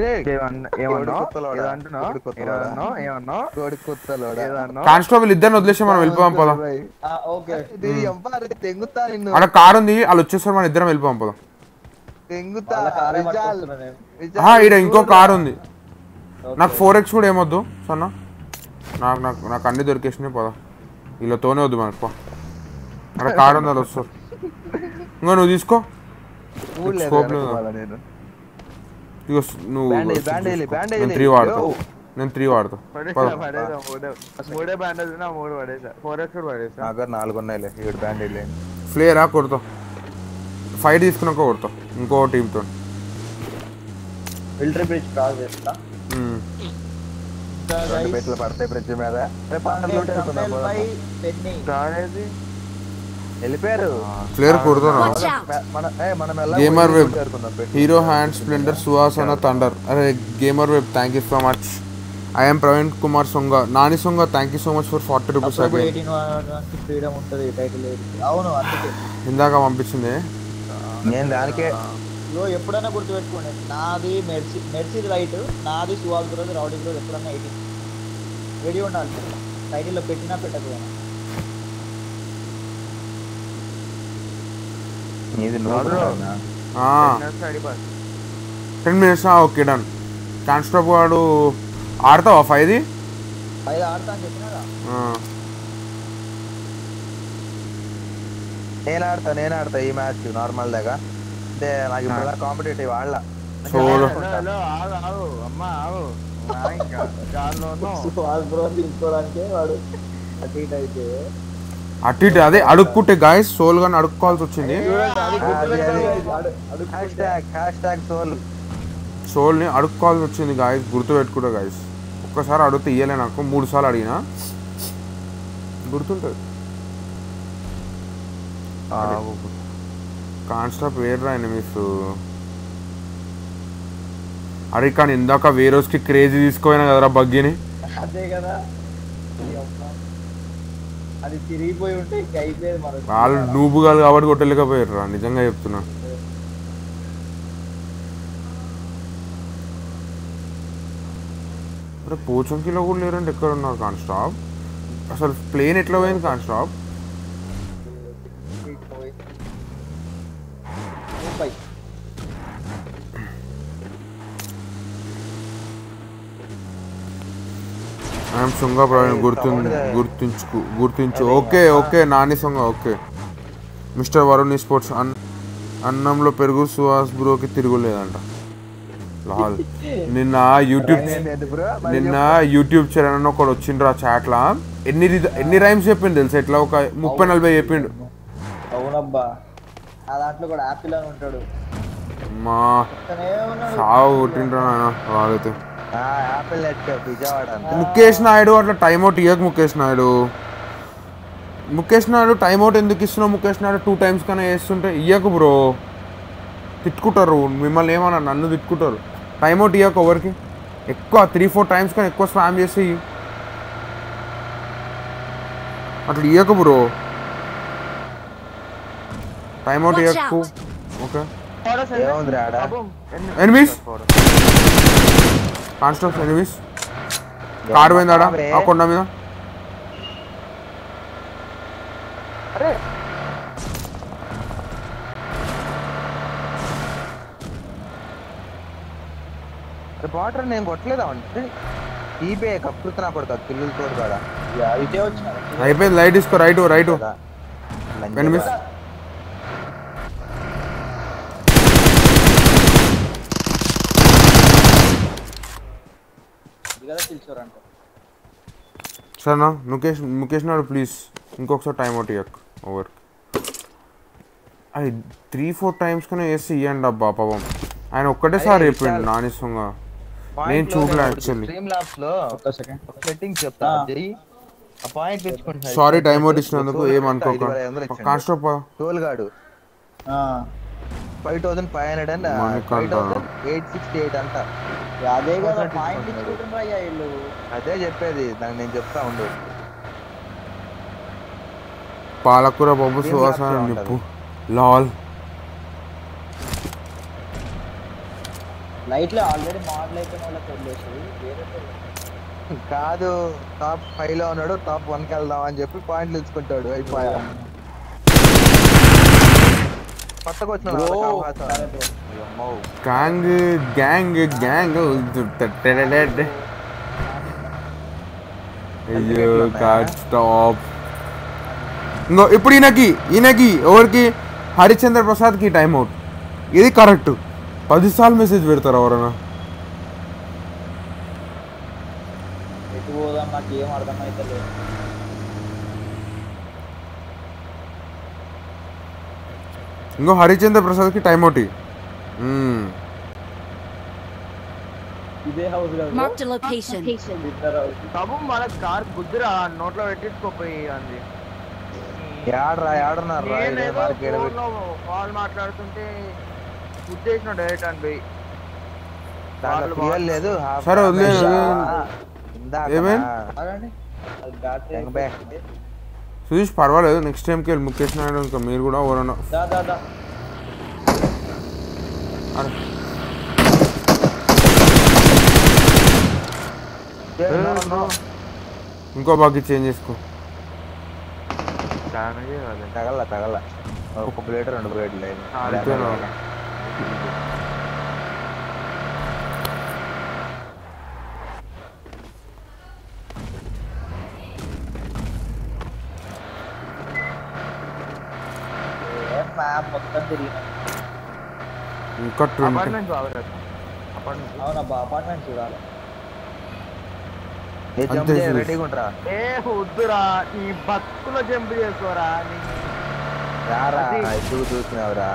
కానిస్టేబుల్ ఇద్దరిని వదిలేసి మనం వెళ్ళిపోదాం పదా. అక్కడ కార్ ఉంది వాళ్ళు వచ్చేసారు మనం ఇద్దరం వెళ్ళిపోదాం పదా. ఈడ ఇంకో కార్ ఉంది. నాకు ఫోర్ ఎక్స్ కూడా ఏమొద్దు సన్న. నాకు నాకు నాకు అన్ని దొరికేసినాయి పదా. వీళ్ళతోనే వద్దు మనకు. అక్కడ కార్ ఉంది వాళ్ళు వస్తారు. ఇంకా నువ్వు తీసుకో. స్కోప్ లేదు. నువ్వు నేను త్రీ వాడతా. నేను త్రీ వాడతా. నాలుగు ఉన్నాయి ఏడు బ్యాండేజ్. ఫ్లేరా కొడతా. ఫైట్ తీసుకున్నాక కొడతా ఇంకో టీంతో. మిలిటరీ బ్రిడ్జ్ క్రాస్ చేస్తా. పెట్లు పడతాయి బ్రిడ్జ్ మీద. వెళ్ళిపోయారు. ఫ్లేర్ కొడుతున్నా. Gamer web Hero hand Splendor సుహాసన థండర్. అరే gamer web thank you so much. I'm Praveen Kumar Songa. Nani Songa thank you so much for forty rupees. ఇందాక పంపించింది. నేను దానికే ఎప్పుడైనా గుర్తుపెట్టుకోండి నాది మెర్సీ మెర్సీ రైట్, నాది సుహాస్ బ్రోది రౌడీ బ్రోది ఎప్పుడన్నా ఎయిటీన్. రెడీ ఉండాలి టైటిల్లో పెట్టినా పెట్టకపోయినా. Ten minutes okay done. కాన్స్టాప్ వాడు ఆడతావా ఫైవ్ది? ఫైవ్ ఆడతా అని చెప్పినారా? నేను ఆడతా నేను ఆడతా ఈ మ్యాచ్ నార్మల్ దాకా. అంటే నాకు ఇప్పుడు కాంపిటేటివ్ వాళ్ళ తీసుకోవడానికే వాడు అటు ఇటు అయితే అటు ఇటు అదే అడుక్కుంటే గాయస్ సోల్ గాని అడుక్కోవాల్సి వచ్చింది. సోల్ని అడుక్కోవాల్సి వచ్చింది గాయస్. గుర్తు పెట్టుకుంటా గాయస్. ఒక్కసారి అడిగితే ఇయ్యలే నాకు. మూడు సార్లు అడిగినా గుర్తుంటుంది. కాన్స్టాప్ వేర్రా ఎనిమిస్. అరే కానీ ఇందాక వేరోస్కి క్రేజీ తీసుకోపోయినా కదరా బగ్గీని. అదే కదా అది తిరిగిపోయి ఉంటే ఇంకా అయిపోయేది. మన వాళ్ళు నూబుగాలు కాబట్టి కొట్టలేకపోయారు నిజంగా చెప్తున్నా. అరే పోచంకిలో కూడా లేరంటే ఎక్కడ ఉన్నారు కాన్స్టాప్? అసలు ప్లేన్ ఎట్లా పోయింది కాన్స్టాప్? ఐఎమ్ సొంగ ప్రవీణ్ గుర్తు గుర్తుంచుకు గుర్తించు. Okay okay Nani Songa. Okay mister Varun sports. అన్ అన్నంలో పెరుగు సుహాస్ బ్రోకి తిరుగులేదంట. లాల్ నిన్న యూట్యూబ్ నిన్న యూట్యూబ్ ఛానల్ ఒకడు వచ్చిండ్రు ఆ చాట్లా. ఎన్ని ఎన్ని రైమ్స్ చెప్పిండు తెలుసా? ఇట్లా ఒక ముప్పై నలభై చెప్పిండు. అవునబ్బా ఆ దాంట్లో కూడా యాపిల్ అని ఉంటాడు. మా సాగు కొట్టిండ్రా నాయన వాళ్ళైతే. ముఖేష్ నాయుడు అట్లా టైమ్అవుట్ ఇవ్వకు. ముఖేష్ నాయుడు ముఖేష్ నాయుడు టైమ్అవుట్ ఎందుకు ఇస్తున్నావు? ముఖేష్ నాయుడు టూ టైమ్స్ కన్నా వేస్తుంటే ఇవ్వకు బ్రో. తిట్టుకుంటారు మిమ్మల్ని. ఏమన్నా నన్ను తిట్టుకుంటారు. టైమ్అవుట్ ఇవ్వకు ఎవరికి. ఎక్కువ త్రీ ఫోర్ టైమ్స్ కానీ ఎక్కువ స్పామ్ చేసి అట్లా ఇవ్వకు బ్రో. టైమ్అవుట్ ఇవ్వకు. ఓకే ఏముందిరా ఆడ? ఎనిమిస్ కాన్స్టాప్స్ ఎనిమిస్ కార్ పోయిందాడా ఆ కొండ మీద. అరే బాటర్ నేను కొట్టలేదా అంటే ఈబే కప్పుతున్నా కొడతా కిల్లులు తోడు కాదా ఇటే వచ్చిన అయిపోయింది. లైట్ తీసుకో. రైట్ రైట్ ఎనిమిస్ కదా పిలిచారంట. సరేనా ముఖేష్ ముఖేష్ నాడు ప్లీజ్ ఇంకొకసారి టైం అవుట్ ఇవ్వక ఓవర్. అది త్రీ ఫోర్ టైమ్స్ కన్నా వేసి ఇవ్వండి అబ్బా పాపం. ఆయన ఒక్కటేసారి చెప్పిండు నానిసంగా. నేను చూడలే యాక్చువల్లీ. స్ట్రీమ్ ల్యాబ్స్ లో ఒక్క సెకండ్ సెట్టింగ్స్ చెప్తా జై ఆ పాయింట్ తెచ్చుకుంటా. సారీ టైం అవుట్ ఇచ్చినందుకు ఏమనుకోక. కాన్స్టాప్ టోల్ గాడు five thousand five hundred and five thousand eight sixty eight అంట. అదే కదా పాయింట్ ఇచ్చుకుంటున్నారు అయ్యా వీళ్ళు. అదే చెప్పేది దాన్ని నేను చెప్తా ఉండు. పాలకూర బాబు సువాసన నిప్పు లాల్ లైట్లో ఆల్రెడీ మోడల్ అయిపోయిన వాళ్ళకి వదిలేసి వేరే కాదు టాప్ ఫైవ్ లో ఉన్నాడు టాప్ వన్ కి వెళ్దాం అని చెప్పి పాయింట్లు తెచ్చుకుంటాడు. అయిపోయా కొత్తగా వచ్చిన గ్యాంగ్ గ్యాంగ్ గ్యాంగ్ అయ్యో కాట్ స్టాప్. ఇంకో ఇప్పుడు ఈయనకి ఈయనకి ఎవరికి హరిచంద్ర ప్రసాద్కి టైం అవుట్. ఇది కరెక్ట్. పదిసార్లు మెసేజ్ పెడతారు ఎవరైనా. ఎటు పోదాం నాకు ఏం అర్థమైతే లేదు. ఇంకో హరిచంద్ర ప్రసాద్కి టైం అవుట్. ఇదే హౌస్ Marked a location. బాబు మన కార్ గుద్దురా నోట్లో పెట్టించుకోపోయి అంది. ఏడరా ఏడున్నారు కాల్ మాట్లాడుతుంటే ఉద్దేశం డైరెక్ట్ అని పోయి లేదు. సరే వదిలేదు. సుధీష్ పర్వాలేదు నెక్స్ట్ టైంకి వెళ్ళి ముఖేష్ నాయుడు ఇంకా మీరు కూడా ఎవరన్నా ఇంకో బాగా చేంజ్ చేసుకో. తగల తగల ఒక ప్లేట్ రెండు ప్లేట్లు మొత్తం తిరిగిన ఇంకా ట్వంటీ అవునబ్బా అపార్ట్మెంట్ చూడాలి. రెడీగా ఉంటారా? ఏ వద్దురా ఈ బతుకులో జంప్ చేసుకోరా. రారా ఎప్పుడు చూసినావురా?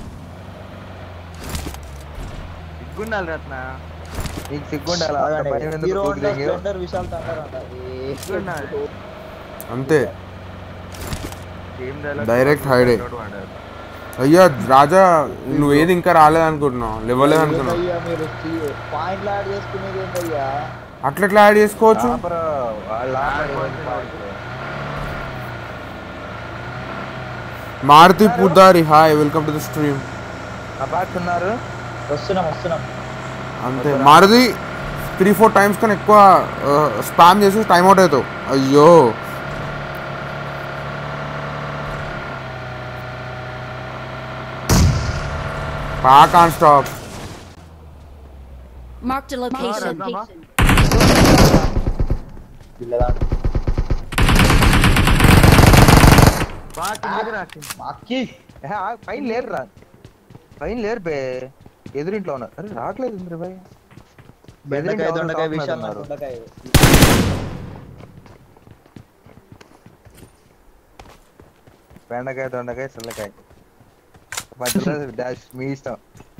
సిగ్గుండాలి రత్న నీకు సిగ్గుండాలి. అంతే డైరెక్ట్ హైడే. అయ్యా రాజా నువ్వు ఏది ఇంకా రాలేదు అనుకుంటున్నావు లేవలేదు అనుకున్నావు. అట్లా ఎట్లా యాడ్ చేసుకోవచ్చు? మారుతి పుద్దారి hi welcome to the stream. ఉన్నారు వస్తున్నాం వస్తున్నాం అంతే. మారుతి త్రీ ఫోర్ టైమ్స్ కన్నా ఎక్కువ స్పామ్ చేసి టైం అవుట్ అవుతావు. అయ్యో Park on stop. Marked a location. పైన లేరు రా పైన లేరు బే ఎదురింట్లో ఉన్నారు. అరే రావట్లేదు ఇంద్ర భాయ్. బెండకాయ దొండకాయ విషయాలు బెండకాయ దొండకాయ సొల్లకాయ మధ్యలో డాష్ మీ ఇష్టం.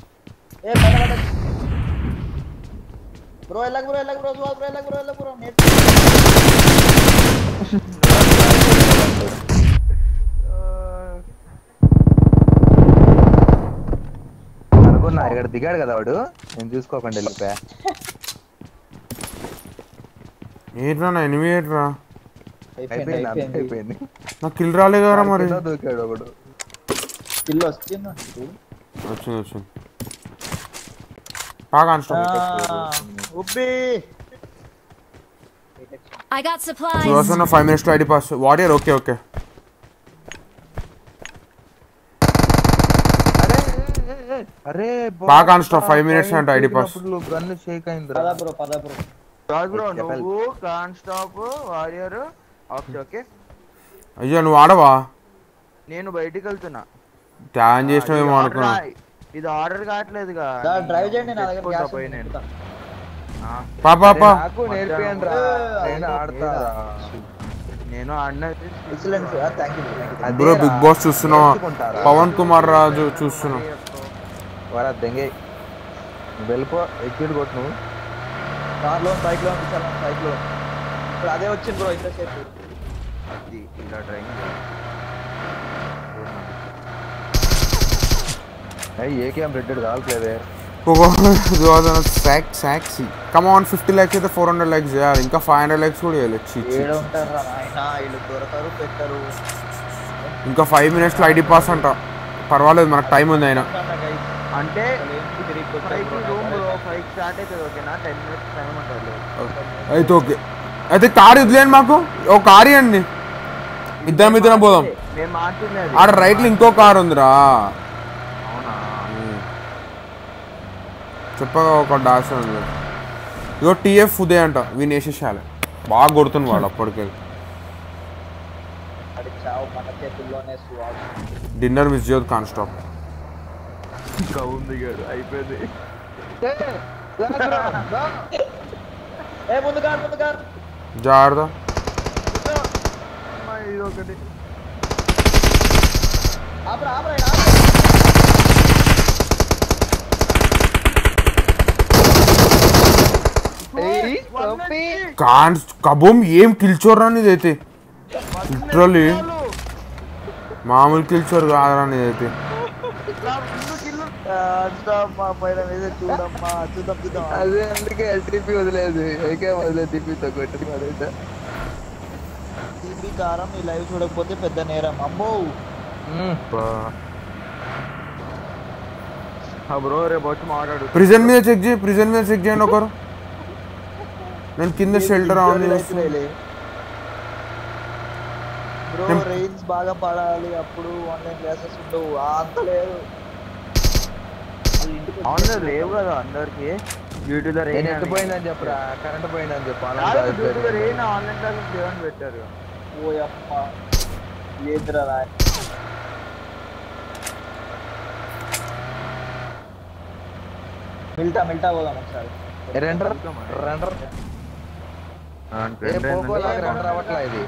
బ్రో ఎలాగ బ్రో ఎలాగ బ్రో బ్రో ఎలాగ బ్రో ఎలాగ బ్రో నెట్ అనుకున్నా ఇక్కడ దిగాడు కదా వాడు. నేను చూసుకోకండి వెళ్ళిపోయా. ఏంట్రా నా ఎనిమిది ఏంట్రా అయిపోయింది అయిపోయింది. నాకు కిల్ రాలే కదా మరి. దూకాడు ఒకడు. కిల్ వస్తుంది వచ్చింది వచ్చింది పా కానిస్టేబుల్ ఉబ్బి I got supplies. సుహాసన five minutes to ID pass warrior okay okay అరే పా కానిస్టేబుల్ ఫైవ్ మినిట్స్ అంటే ఐడి పాస్ గన్ను షేక్ అయింది పద బ్రో పద బ్రో రాజ్ బ్రో నువ్వు con stop warrior okay okay అయ్యో నువ్వు ఆడవా నేను బయటికి వెళ్తున్నా ట్యాన్ చేసినావేమో అనుకున్నా ఇది ఆర్డర్ కావట్లేదుగా డ్రైవ్ చేయండి నా దగ్గర గ్యాస్ పోయి నేను పా పా పా నాకు నేర్పియండి రా నేను ఆడతారా నేను ఆడిన excellent thank you bro Bigg Boss చూస్తున్నావా పవన్ కుమార్ రాజు చూస్తున్నావు వరా దెంగే వెళ్ళిపో ఎక్కిడ్ కొట్టు నువ్వు కార్ లో బైక్ లో విశాల బైక్ లో ఇప్పుడు అదే వచ్చింది బ్రో ఇంతసేపు అది ఇలా డ్రైవింగ్ అయ్యి ఏకేం రెడ్డి కావట్లేదే సాక్ సాక్సీ కమ్ ఆన్ ఫిఫ్టీ ల్యాక్స్ అయితే ఫోర్ హండ్రెడ్ ల్యాక్స్ చేయాలి ఇంకా ఫైవ్ హండ్రెడ్ ల్యాక్స్ కూడా చేయాలి ఏడ ఉంటారు నాయన వీళ్ళు దొరకరు పెట్టరు ఇంకా ఫైవ్ మినిట్స్లో ఐడి పాస్ అంట పర్వాలేదు మనకు టైం ఉంది అయినా అంటే ఫైవ్ రూమ్ ఫైవ్ స్టార్ట్ అవుతుంది ఓకేనా టెన్ మినిట్స్ టైం ఉంటుంది అయితే ఓకే అయితే కారు వదిలేండి మాకు ఓ కారు ఇవ్వండి ఇద్దరం ఇద్దరం పోదాం నేను మాట్లాడలేదు ఆడ రైట్లో ఇంకో కారు ఉందిరా అవునా చెప్పగా ఒక డాష్ ఉంది ఇగో టీఎఫ్ ఉదే అంట వీని వేసేసాలి బాగా కొడుతుంది వాడు అప్పటికెళ్ళి అది చావు మన చేతుల్లోనే సువాసన డిన్నర్ మిస్ చేయదు కాన్స్టాప్ ఇంకా ఉంది గారు అయిపోయింది ఏ ముందు కార్ ముందు కార్ జాగ్రత్త ఇది ఒకటి ఆపరా ఆపరా కాన్ కబూమ్ ఏం కిల్చోర్రా నీదైతే లిటరల్లీ మామూలు కిల్చోర్ కాదురా నీదైతే మా పైన మీద చూడమ్మా చూద్దాం చూద్దాం అదే అందుకే ఎల్టీపీ వదిలేదు ఏకే వదిలేదు టీపీతో కొట్టి పడేసా టీపీ కారం ఈ లైవ్ చూడకపోతే పెద్ద నేరం అమ్మో బ్రో రేపు వచ్చి మాట్లాడు ప్రిజన్ మీద చెక్ చేయి ప్రిజన్ మీద చెక్ చేయండి ఒకరు నేను కింద షెల్టర్ ఆన్ చేస్తున్నా బ్రో రైన్స్ బాగా పడాలి అప్పుడు ఆన్లైన్ క్లాసెస్ ఉండవు అంత లేదు ఆన్లైన్ లేవు కదా అందరికి డ్యూటీ ద నేను రెయిన్ ఎట్టు పోయిందని చెప్పరా కరెంట్ పోయిందని చెప్పు due to the rain online classes లేవని పెట్టారు ఓ అమ్మ ఏంద్రా రాయ్ మిల్టా మిల్టా పోదాం ఒకసారి రెండర్ రెండర్ ఏ పోకో లాగా రెండర్ రావట్లా ఇది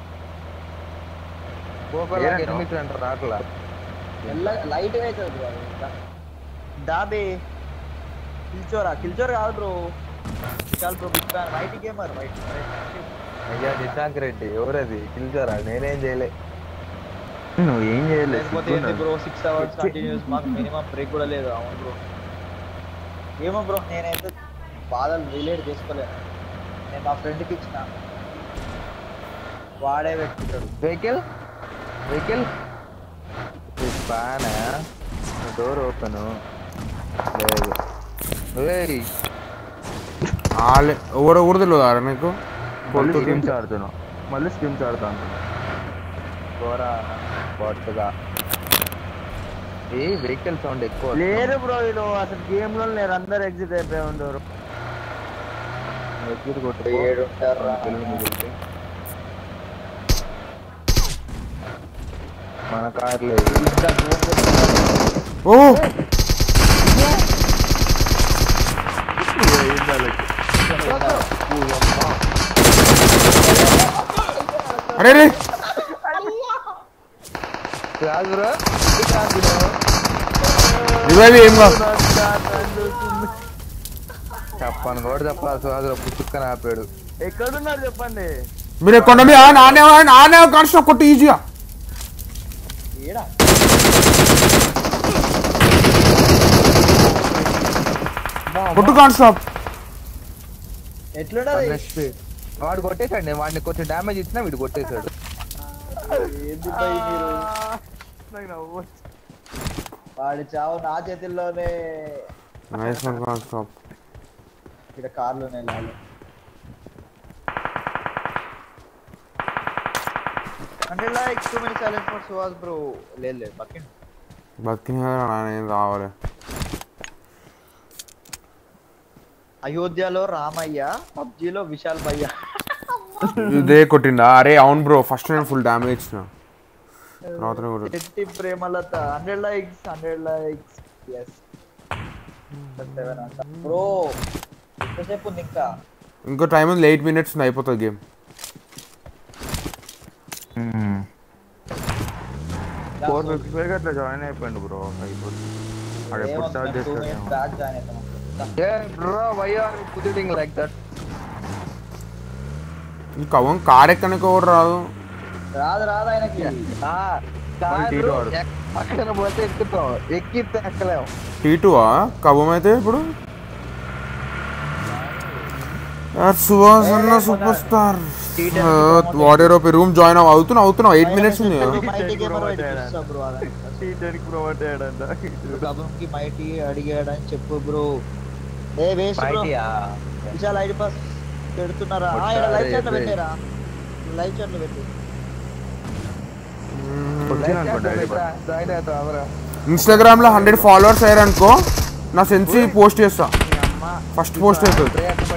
పోకో లాగా ఎనిమిది రెండర్ రావట్లా లైట్ అవుతుంది బ్రో డాబే కిల్చోరా కిల్చోర్ కాదు bro Vishal bro big fan white gamer white అయ్యా నిశాంక్ రెడ్డి ఎవరది పిలిచారా నేనేం చేయలే నువ్వు ఏం చేయలేదు లేకపోతే ఏంటి బ్రో సిక్స్ అవర్స్ కంటిన్యూస్ మాకు మినిమం బ్రేక్ కూడా లేదు అవును బ్రో ఏమో బ్రో నేనైతే బాధలు రిలేట్ చేసుకోలేను నేను మా ఫ్రెండ్కి ఇచ్చిన వాడే పెట్టుకుంటాడు వెహికల్ వెహికల్ బానా డోర్ ఓపెన్ లేదు ఎవరు ఎవరు తెలియదు నీకు మళ్ళీ స్కిమ్స్ ఆడుతున్నావు మళ్ళీ స్కిమ్స్ ఆడుతాను పోరా కొత్తగా ఏ వెహికల్ సౌండ్ ఎక్కువ లేరు బ్రో వీళ్ళు అసలు గేమ్ లో లేరు అందరు ఎగ్జిట్ అయిపోయి ఉండరు ఎగ్జిట్ కొట్టు ఏడు ఉంటారా మన కార్ లేదు ఓ అరే రే కాదు బ్రో రివైవ్ ఏం కాదు చెప్పను కూడా చెప్పాలి సుహాదులో పుచ్చుక్కని ఆపాడు ఎక్కడున్నారు చెప్పండి మీరు ఎక్కడ నానే నానే కాన్స్టాప్ కొట్టి ఈజీగా ఏడా కొట్టు కాన్స్టాప్ ఎట్లుండదు వాడు కొట్టేశాడు నేను వాడిని కొంచెం డ్యామేజ్ ఇచ్చినా వీడు కొట్టేశాడు ఏంది భయ్ మీరు నాకు నవ్వు వాడి చావు నా చేతుల్లోనే. Nice one con stop. ఇక్కడ కార్లోనే వెళ్ళాలి. అంటే like too many silent for Suhas bro. లేదు లేదు బక్కింగ్ బతికిన నేను రావాలి. అయోధ్యలో రామయ్య, పబ్జీలో విశాల్ భయ్య. ఇదే కొట్టిందా? అరే అవును బ్రో, ఫస్ట్ నేను ఫుల్ డ్యామేజ్ ఇచ్చిన. ఎట్టి Premalatha hundred likes hundred likes yes bro. ఎంతసేపు ఉంది ఇంకా? ఇంకో టైం ఉంది, ఎయిట్ మినిట్స్ ఉంది, అయిపోతుంది గేమ్. ఫోర్ ఫిఫ్టీ ఫైవ్ అట్లా జాయిన్ అయిపోయింది బ్రో. అయిపోతుంది. అక్కడ ఎప్పుడు స్టార్ట్ చేస్తాను బ్యాక్ జాయిన్ అవుతాం. Bro why are you putting like that? కవం కార్ ఎక్కడానికి ఎవరు రాదు. రాదు రాదు ఆయనకి. పక్కన పోతే ఎక్కుతాం, ఎక్కితే ఎక్కలేము. టీ టూ ఆ కవం అయితే ఇప్పుడు సుహాస్ అన్న సూపర్ స్టార్. వాడేరో రూమ్ జాయిన్ అవుతున్నావు అవుతున్నావు ఎయిట్ మినిట్స్ ఉంది. మైటీ అడిగాడని చెప్పు బ్రో. ఏ waste bro. Vishal ID pass పెడుతున్నారా? లైవ్ చాట్ పెట్టారా? లైవ్ చాట్ పెట్టి ఇన్స్టాగ్రామ్ లో హండ్రెడ్ ఫాలోవర్స్ అయ్యారు అనుకో, నా సెన్సీ పోస్ట్ చేస్తా. ఫస్ట్ పోస్ట్ అవుతుంది.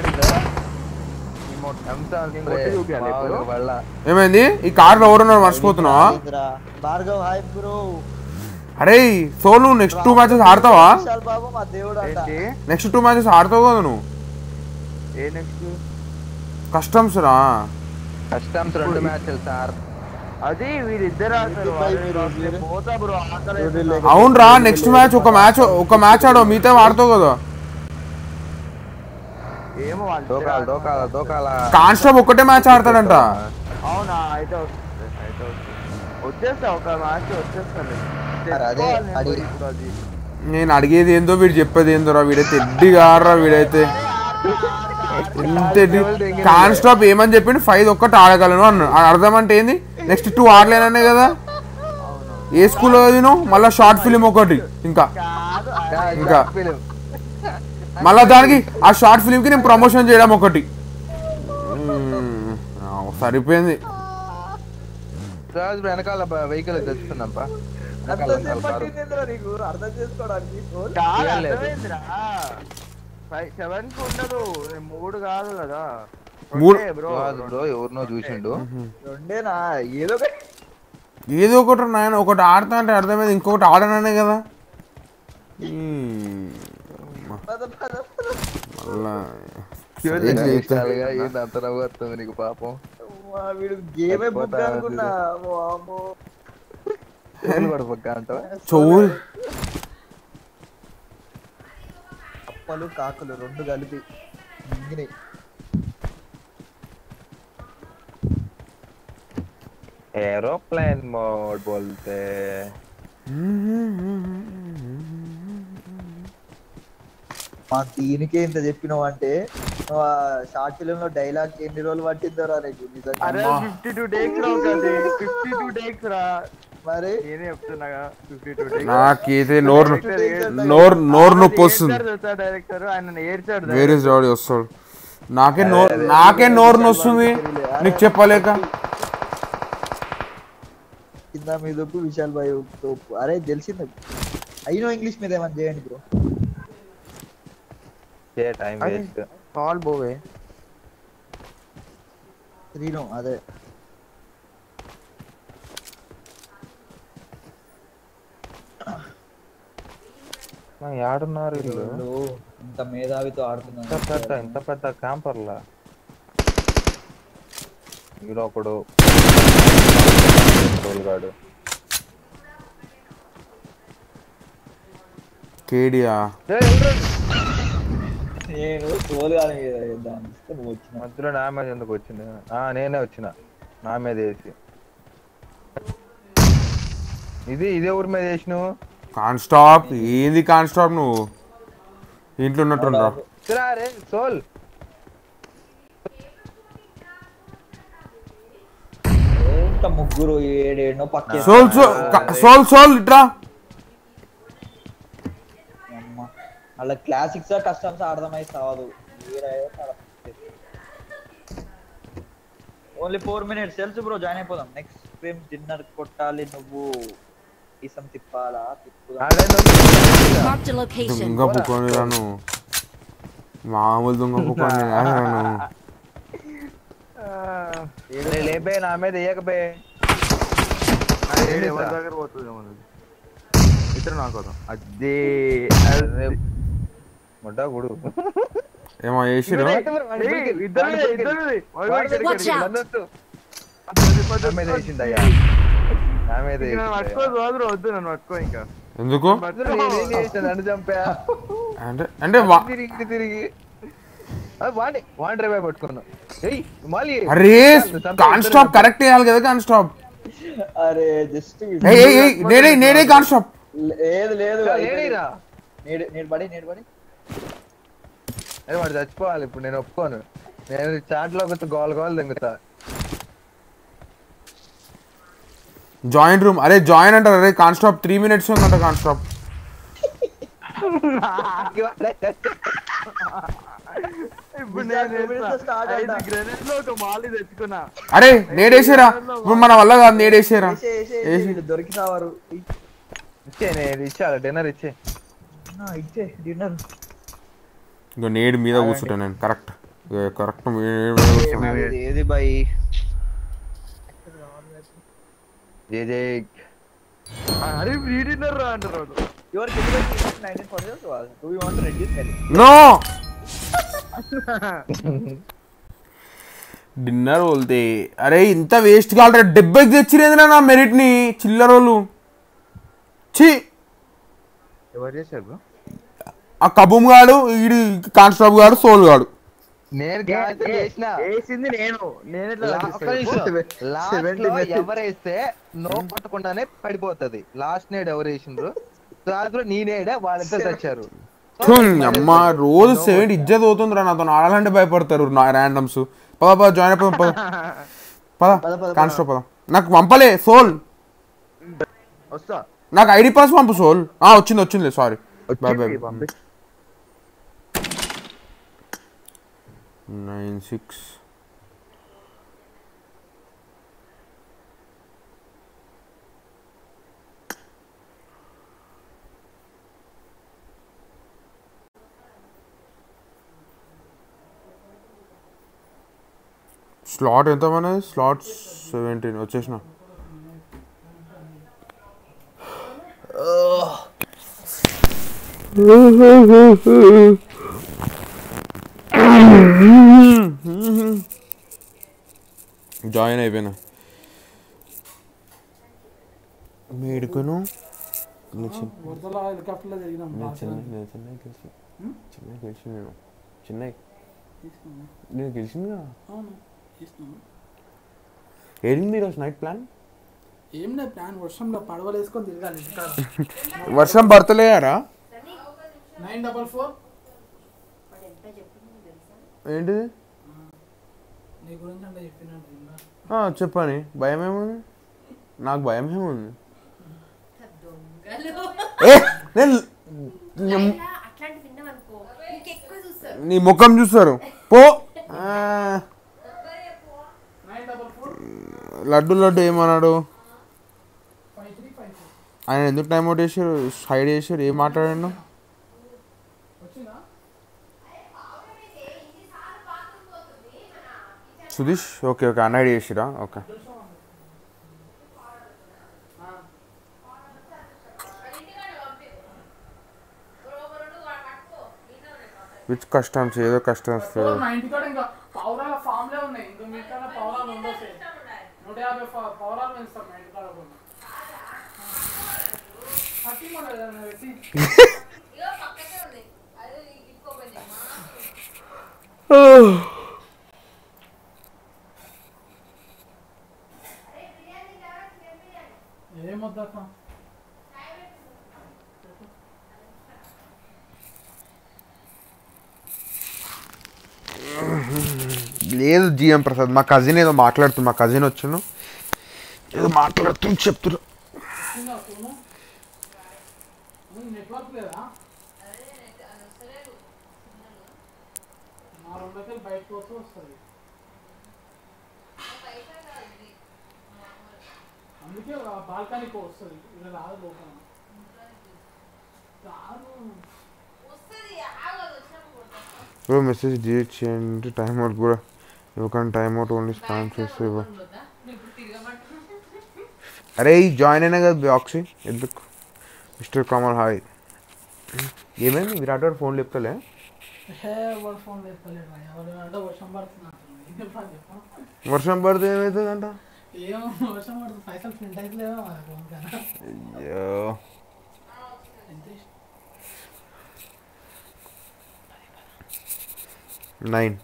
ఏమైంది? ఈ కార్ లో ఎవరున్నారు మర్చిపోతున్నావా? Bhargav hi bro. అరే సోలు నెక్స్ట్ టూ మ్యాచెస్ ఆడతావా? బాబు మా దేవుడు అంట. నెక్స్ట్ టూ మ్యాచెస్ ఆడతావు కదా నువ్వు? ఏ నెక్స్ట్? కస్టమ్స్ రా. కస్టమ్స్ రెండు మ్యాచ్లు సార్. అది వీరిద్దరు పోతా బ్రో. అవును రా, నెక్స్ట్ మ్యాచ్ ఒక మ్యాచ్ ఒక మ్యాచ్ ఆడవు, మిగతా ఆడతావు కదా. ఏమో దోకాల దోకాల దోకాల కాన్స్టాప్ ఒక్కటే మ్యాచ్ ఆడతాడంట. అవునా? అయితే వచ్చేస్తా, ఒక మ్యాచ్ వచ్చేస్తాను. నేను అడిగేది ఏందో వీడు చెప్పేది ఏందో రా. వీడైతే ఎడ్డి గారా వీడైతే. కాన్స్టాప్ ఏమని చెప్పిండు? ఫైవ్ ఒక్కటి ఆడగలను అన్నాడు. అర్థం అంటే ఏంది? నెక్స్ట్ టూ ఆడలేననే కదా. ఏ స్కూల్లో చదివినావు? మళ్ళీ షార్ట్ ఫిలిం ఒకటి, ఇంకా ఇంకా మళ్ళా దానికి ఆ షార్ట్ ఫిలిం కి నేను ప్రమోషన్ చేయడం ఒకటి. సరిపోయింది. వెనకాల వెహికల్ తెచ్చుకున్నాంపా. సెవెన్ కి ఉండదు, మూడు కాదు కదా. మూడు బ్రో ఎవరినో చూసిండు. రెండేనా? ఏదో ఏదో ఒకటి నాయన. ఒకటి ఆడతా అంటే అర్థమైంది, ఇంకొకటి ఆడననే కదా. అంత నవ్వుతుంది నీకు పాపం. వీడు గేమే బుక్ అనుకున్నా. చెవు అప్పలు కాకులు రెండు కలిపి మింగినాయి. एरोप्लेन मोड बोलते. మా దీనికే ఇంత చెప్పినావు అంటే షార్ట్ ఫిలిం లో డైలాగ్ ఎన్ని రోజులు పట్టిందోరా నీకు? ఫిఫ్టీ టూ డేస్ రా. ఫిఫ్టీ టూ డేస్ రా. మరి నేనే చెప్తున్నాగా ఫిఫ్టీ టూ డేస్. నాకైతే నోరు నోరు నోరు నొప్పి వస్తుంది. డైరెక్టర్ ఆయన ఏడ్చాడు. వేరే జాడి వస్తాడు. నాకే నోరు నాకే నోరు నొస్తుంది నీకు చెప్పలేక. కింద మీద ఉప్పు విశాల్ భాయ్ ఉప్పు. అరే తెలిసింది అయినో ఇంగ్లీష్ మీద ఏమని చేయండి బ్రో. ఏ టైం వేస్ట్. కాల్ బోవే రీనో అదే ఆడున్నారు వీళ్ళు. ఇంత మేధావితో ఆడుతున్నారు. ఇంత పెద్ద క్యాంపర్లా ఒకడు గాడు. కేడియా నేను తోలు మధ్యలో నా మీద ఎందుకు వచ్చింది? నేనే వచ్చిన నా మీద వేసి. ఇది ఇదే ఊరి మీద వేసినావు. కాన్స్టాప్ ఏంది? కాన్స్టాప్ నువ్వు ఇంట్లో ఉన్నట్టుండ్రా. సోల్ ముగ్గురు ఏడేడో పక్క సోల్ సోల్ సోల్ ఇట్రా. అలా క్లాసిక్స్ కస్టమ్స్ అర్థమై సావదు ఓన్లీ ఫోర్ మినిట్స్ తెలుసు బ్రో జాయిన్ అయిపోదాం నెక్స్ట్ స్ట్రీమ్ డిన్నర్ కొట్టాలి నువ్వు ఈసం తిప్పాలా తిప్పుదా Marked a location. దొంగ పుక్కొని రాను మామూలు దొంగ పుక్కొని రాను లేపే నా మీద ఏకపే ఎవరి దగ్గర పోతుంది ఇద్దరు నాకు అదే మొడ్డా గుడు ఏమో చేసిరు Watch out. నా మీద వేసిందయ్యా నా మీద పట్టుకోదు వద్దు నన్ను పట్టుకో ఇంకా ఎందుకు నన్ను చంపా అంటే అంటే వా- తిరిగి తిరిగి వాడి వాడి డ్రైవర్ పట్టుకున్నా ఏయ్ మళ్ళీ అరే కాన్ స్టాప్ కరెక్ట్ చేయాలి కదా కాన్ స్టాప్ అరే జస్ట్ ఏయ్ ఏయ్ ఏయ్ నేనే నేనే కాన్ స్టాప్ లేదు లేదు ఏడీరా నేడు నేడు పడి నేడు పడి అరే వాడు చచ్చిపోవాలి ఇప్పుడు నేను ఒప్పుకోను నేను చాట్ లో కొంచెం గోల్ గోల్ దింగుతా జాయిన్ రూమ్ అరే జాయిన్ అంటారు అరే కాన్ స్టాప్ త్రీ మినిట్స్ ఉందంట కాన్ స్టాప్ ఇప్పుడు నేను గ్రెనేడ్ లో ఒక మాలి తెచ్చుకున్నా అరే నేడేసారా ఇప్పుడు మన వల్ల కాదు నేడేసారా దొరికి సావారు ఇచ్చే నేను ఇచ్చాను డిన్నర్ ఇచ్చే ఇచ్చే డిన్నర్ ఇంకా నేడు మీద కూర్చుంటా నేను కరెక్ట్ కరెక్ట్ ఏది బై జే జే అరే ఫ్రీ డిన్నర్ రా అంటారు your nineteen forty do you want to reduce very no dinner బోల్తే అరే ఇంత వేస్ట్ కావాలి డెబ్బైకి తెచ్చిరేంద్రా నా మెరిట్ ని చిల్లరోళ్ళు ఛీ ఎవరు చేశారు బ్రో ఆ కబూమ్ గాడు ఈడు కాన్స్టాప్ గాడు సోల్ గాడు నేను క్యాన్సిల్ చేసిన వేసింది నేను నేను లాస్ట్ లో ఎవరేస్తే నో పట్టకుండానే పడిపోతది లాస్ట్ నేడ్ ఎవరు వేసిండ్రు లాస్ట్ లో నీ నేడే వాళ్ళిద్దరు తెచ్చారు అమ్మా రోజు సెవెంటీ ఇజ్జత్ అవుతుందిరా నాతో ఆడాలంటే భయపడతారు నా ర్యాండమ్స్ పద పద జాయిన్ అయిపోదాం పద పద కాన్స్టాప్ పద నాకు పంపలే సోల్ వస్తా నాకు ఐడి పాస్ పంపు సోల్ ఆ వచ్చింది వచ్చింది sorry bye bye nine six slot ఎంత మనది స్లాట్ సెవెంటీన్ వచ్చేసిన జాయిన్ అయిపోయినా మేడుకును చెన్నై చెన్నై గెలిచి చెన్నై గెలిచి నేను చెన్నై నేను గెలిచిందిగా ఏడింది మీరు నైట్ ప్లాన్ ఏం లేదు ప్లాన్ వర్షంలో పడవలు వేసుకొని తిరగాలి వర్షం పడతలేయారా నైన్ డబల్ ఫోర్ ఏంటిది నీ గురించి అంటే చెప్పినట్టు ఆ, చెప్పని భయం ఏముంది నాకు భయం ఏముంది ఏ నేను నీ ముఖం చూస్తారు పో ఆ, nine double four laddu laddu ఏమన్నాడు ఫైవ్ త్రీ ఫైవ్ ఫోర్ ఆయన ఎందుకు టైం అవుట్ చేశారు సైడ్ చేశారు ఏం మాట్లాడాడు వచ్చిందా సుధీష్ ఓకే ఓకే అన్నైడ్ చేసిరా ఓకే విచ్ కస్టమ్స్ ఏదో కస్టమ్స్ మా ఇంటికాడ ఇంకా పౌరాల ఫామ్లే ఉన్నాయి ఇంకా మీ ఇంటికాడ పౌరాలు ఉండవు నూట యాభై ప- పౌరాలు పెంచుతాం మా ఇంటికాడ కూడా పట్టి మన పెట్టి ఏమొద్దక్క లేదు జిఎం ప్రసాద్ మా కజిన్ ఏదో మాట్లాడుతుంది మా కజిన్ వచ్చాను ఏదో మాట్లాడుతూ చెప్తున్నా నెట్వర్క్ లేదా లోపలికి బయటకు పోతూ వస్తుంది. అందుకే బాల్కనీకి వస్తుంది, ఇలా రాదు లోపల రాదు. బ్రో మెసేజ్ డిలీట్ చేయండి, టైం అవుట్ కూడా ఇవ్వకండి, టైం అవుట్ ఓన్లీ స్పామ్ చేస్తే ఇవ్వ. అరే జాయిన్ అయినా కదా బాక్సీ ఎందుకు. Mister Kamal hi. ఏమైంది విరాట్ వాడు ఫోన్ లేపుతలే? ఫోన్ లేపుతలేడు అంటే వర్షం పడుతుంది. వర్షం పడితే ఏమవుతుందంట? ఏమో వర్షం పడుతుంది, పైసలు ప్రింట్ అవుతలేవో ఫోన్ కదా. అయ్యో nine.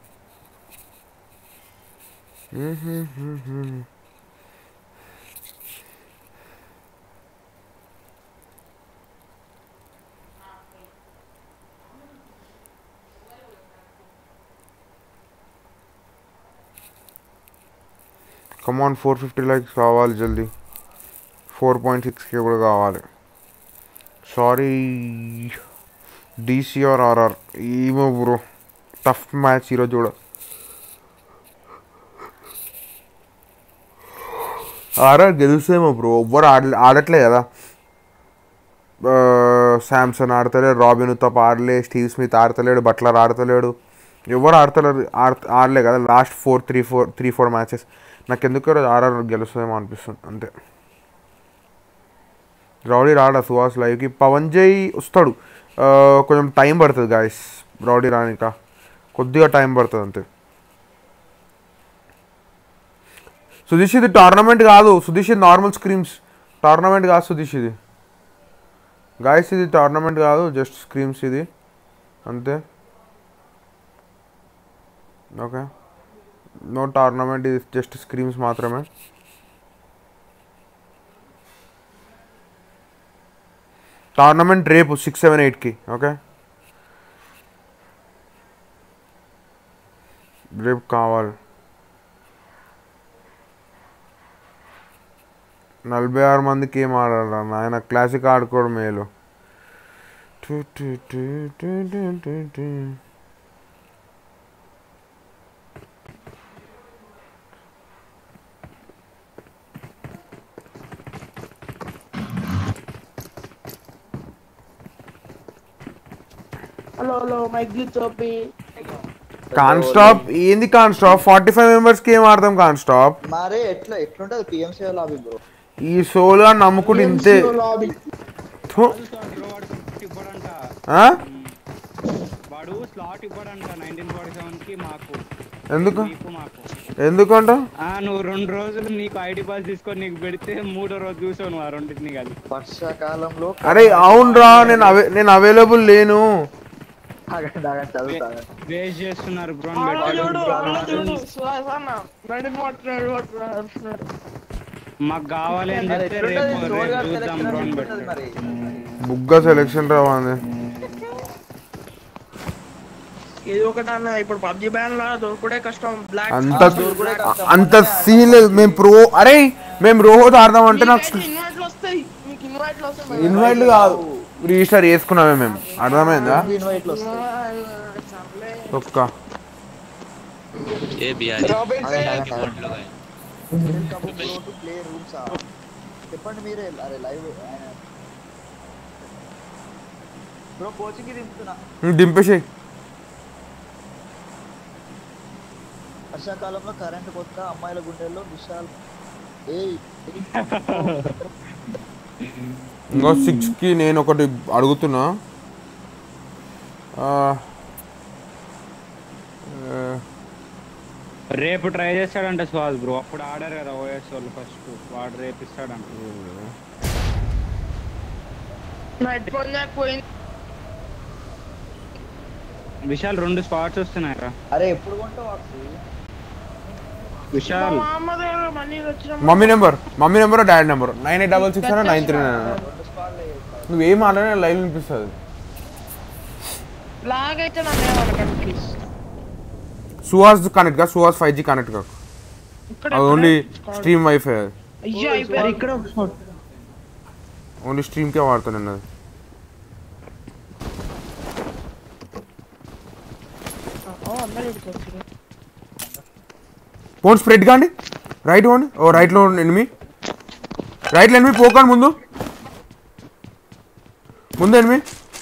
Come on four fifty likes కావాలి జల్దీ. ఫోర్ పాయింట్ సిక్స్కి కూడా కావాలి. సారీ డీసీఆర్ ఆర్ఆర్ ఏమో బ్రో టఫ్ మ్యాచ్ ఈరోజు కూడా. ఆర్ఆర్ గెలుస్తేమో బ్రో, ఎవ్వరు ఆడ ఆడట్లే కదా. శాంసన్ ఆడతలేడు, రాబిన్ తప్ప ఆడలే, స్టీవ్ స్మిత్ ఆడతలేడు, బట్లర్ ఆడతలేడు, ఎవరు ఆడతలేరు, ఆడ ఆడలే కదా last four three four three four matches. నాకు ఎందుకు ఆర్ఆర్ గెలుస్తుందేమో అనిపిస్తుంది అంతే. రౌడీ రాడా సుహాస్ లైవ్కి? పవన్ జై వస్తాడు, కొంచెం టైం పడుతుంది గాయస్ రౌడీ రానిక, కొద్దిగా టైం పడుతుంది అంతే. సుధీష్ ఇది టోర్నమెంట్ కాదు, సుధీష్ ఇది నార్మల్ స్క్రీమ్స్, టోర్నమెంట్ కాదు సుధీష్ ఇది. గాయస్ ఇది టోర్నమెంట్ కాదు, జస్ట్ స్క్రీమ్స్ ఇది అంతే. ఓకే నో టోర్నమెంట్, ఇది జస్ట్ స్క్రీమ్స్ మాత్రమే. టోర్నమెంట్ రేపు సిక్స్ సెవెన్ ఎయిట్కి. ఓకే రేపు కావాలి. నలభై ఆరు మందికి ఏం ఆడాలి ఆయన, క్లాసిక్ ఆడుకోవడం మేలు. Hello hello mic glitch con stop ఏంది con stop? Forty five members కి ఏం ఆడతాం కాన్ స్టాప్? మరే ఎట్లా ఎట్లుంటది పిఎంసీ లాబీ బ్రో? ఈ సోలో నమ్ముకుంటే ఇంతే. వాడు స్లాట్ ఇవ్వడంట నైన్టీన్ ఫార్టీ సెవెన్ కి మాకు. ఎందుకు ఎందుకంట? నువ్వు రెండు రోజులు నీకు ఐడి పాస్ తీసుకొని నీకు పెడితే మూడో రోజు చూసావు నువ్వు ఆ రెండింటిని కలిసి. వర్షాకాలంలో అరే అవునరా, నేను అవే నేను అవైలబుల్ లేను. వేస్ట్ చేస్తున్నారు బ్రో. మాకు కావాలి అని చెప్తే రేపు చూద్దాం బ్రో. బుగ్గా సెలెక్షన్ రావాలి. ఇది ఒకటన్న ఇప్పుడు పబ్జి బ్యాన్ లా దొరుకుడే కష్టం. బ్లాక్ అంత అంత సీన్ లేదు. మేము ప్రో అరే మేము రోజు ఆడదాం అంటే నాకు ఇన్వైట్లు వస్తాయి, మీకు ఇన్వైట్లు వస్తాయి. ఇన్వైట్లు కాదు, రిజిస్టర్ చేసుకున్నామే మేము. అర్థమైందా? ఇన్వైట్లు వస్తాయి ఒక్క ఏ బిఆర్ చెప్పండి మీరే. అరే లైవ్ బ్రో కోచింగ్ దింపుతున్నా, దింపేసేయి. వర్షాకాలంలో కరెంట్ కొత్త అమ్మాయిల గుండెల్లో విశాల్. ఏ ఇంకో సిక్స్ కి నేను ఒకటి అడుగుతున్నా. రేపు ట్రై చేస్తాడంట సుహాస్ బ్రో. అప్పుడు ఆడారు కదా ఓఎస్ వాళ్ళు ఫస్ట్, వాడు రేపు ఇస్తాడంట. విశాల్ రెండు స్పాట్స్ వస్తున్నాయరా. అరే ఎప్పుడు కొంటావు Vishal? Mummy number mummy number daddy number nine eight double six nine three nine. నువ్వేం మాట్లాడినా లైవ్ వినిపిస్తుంది. సుహాస్ కనెక్ట్ కా, సుహాస్ ఫైవ్ జీ కనెక్ట్ కాకు, అది ఓన్లీ స్ట్రీమ్ వైఫై, ఓన్లీ స్ట్రీమ్కే వాడతాను నేను అది. ఓ అందరూ ఇక్కడికి వచ్చారు. పోన్ స్ప్రెడ్ కాండి రైట్ పోండి. ఓ రైట్లో ఎనిమి రైట్లో ఎనిమి పోకండి ముందు ముందు enemy.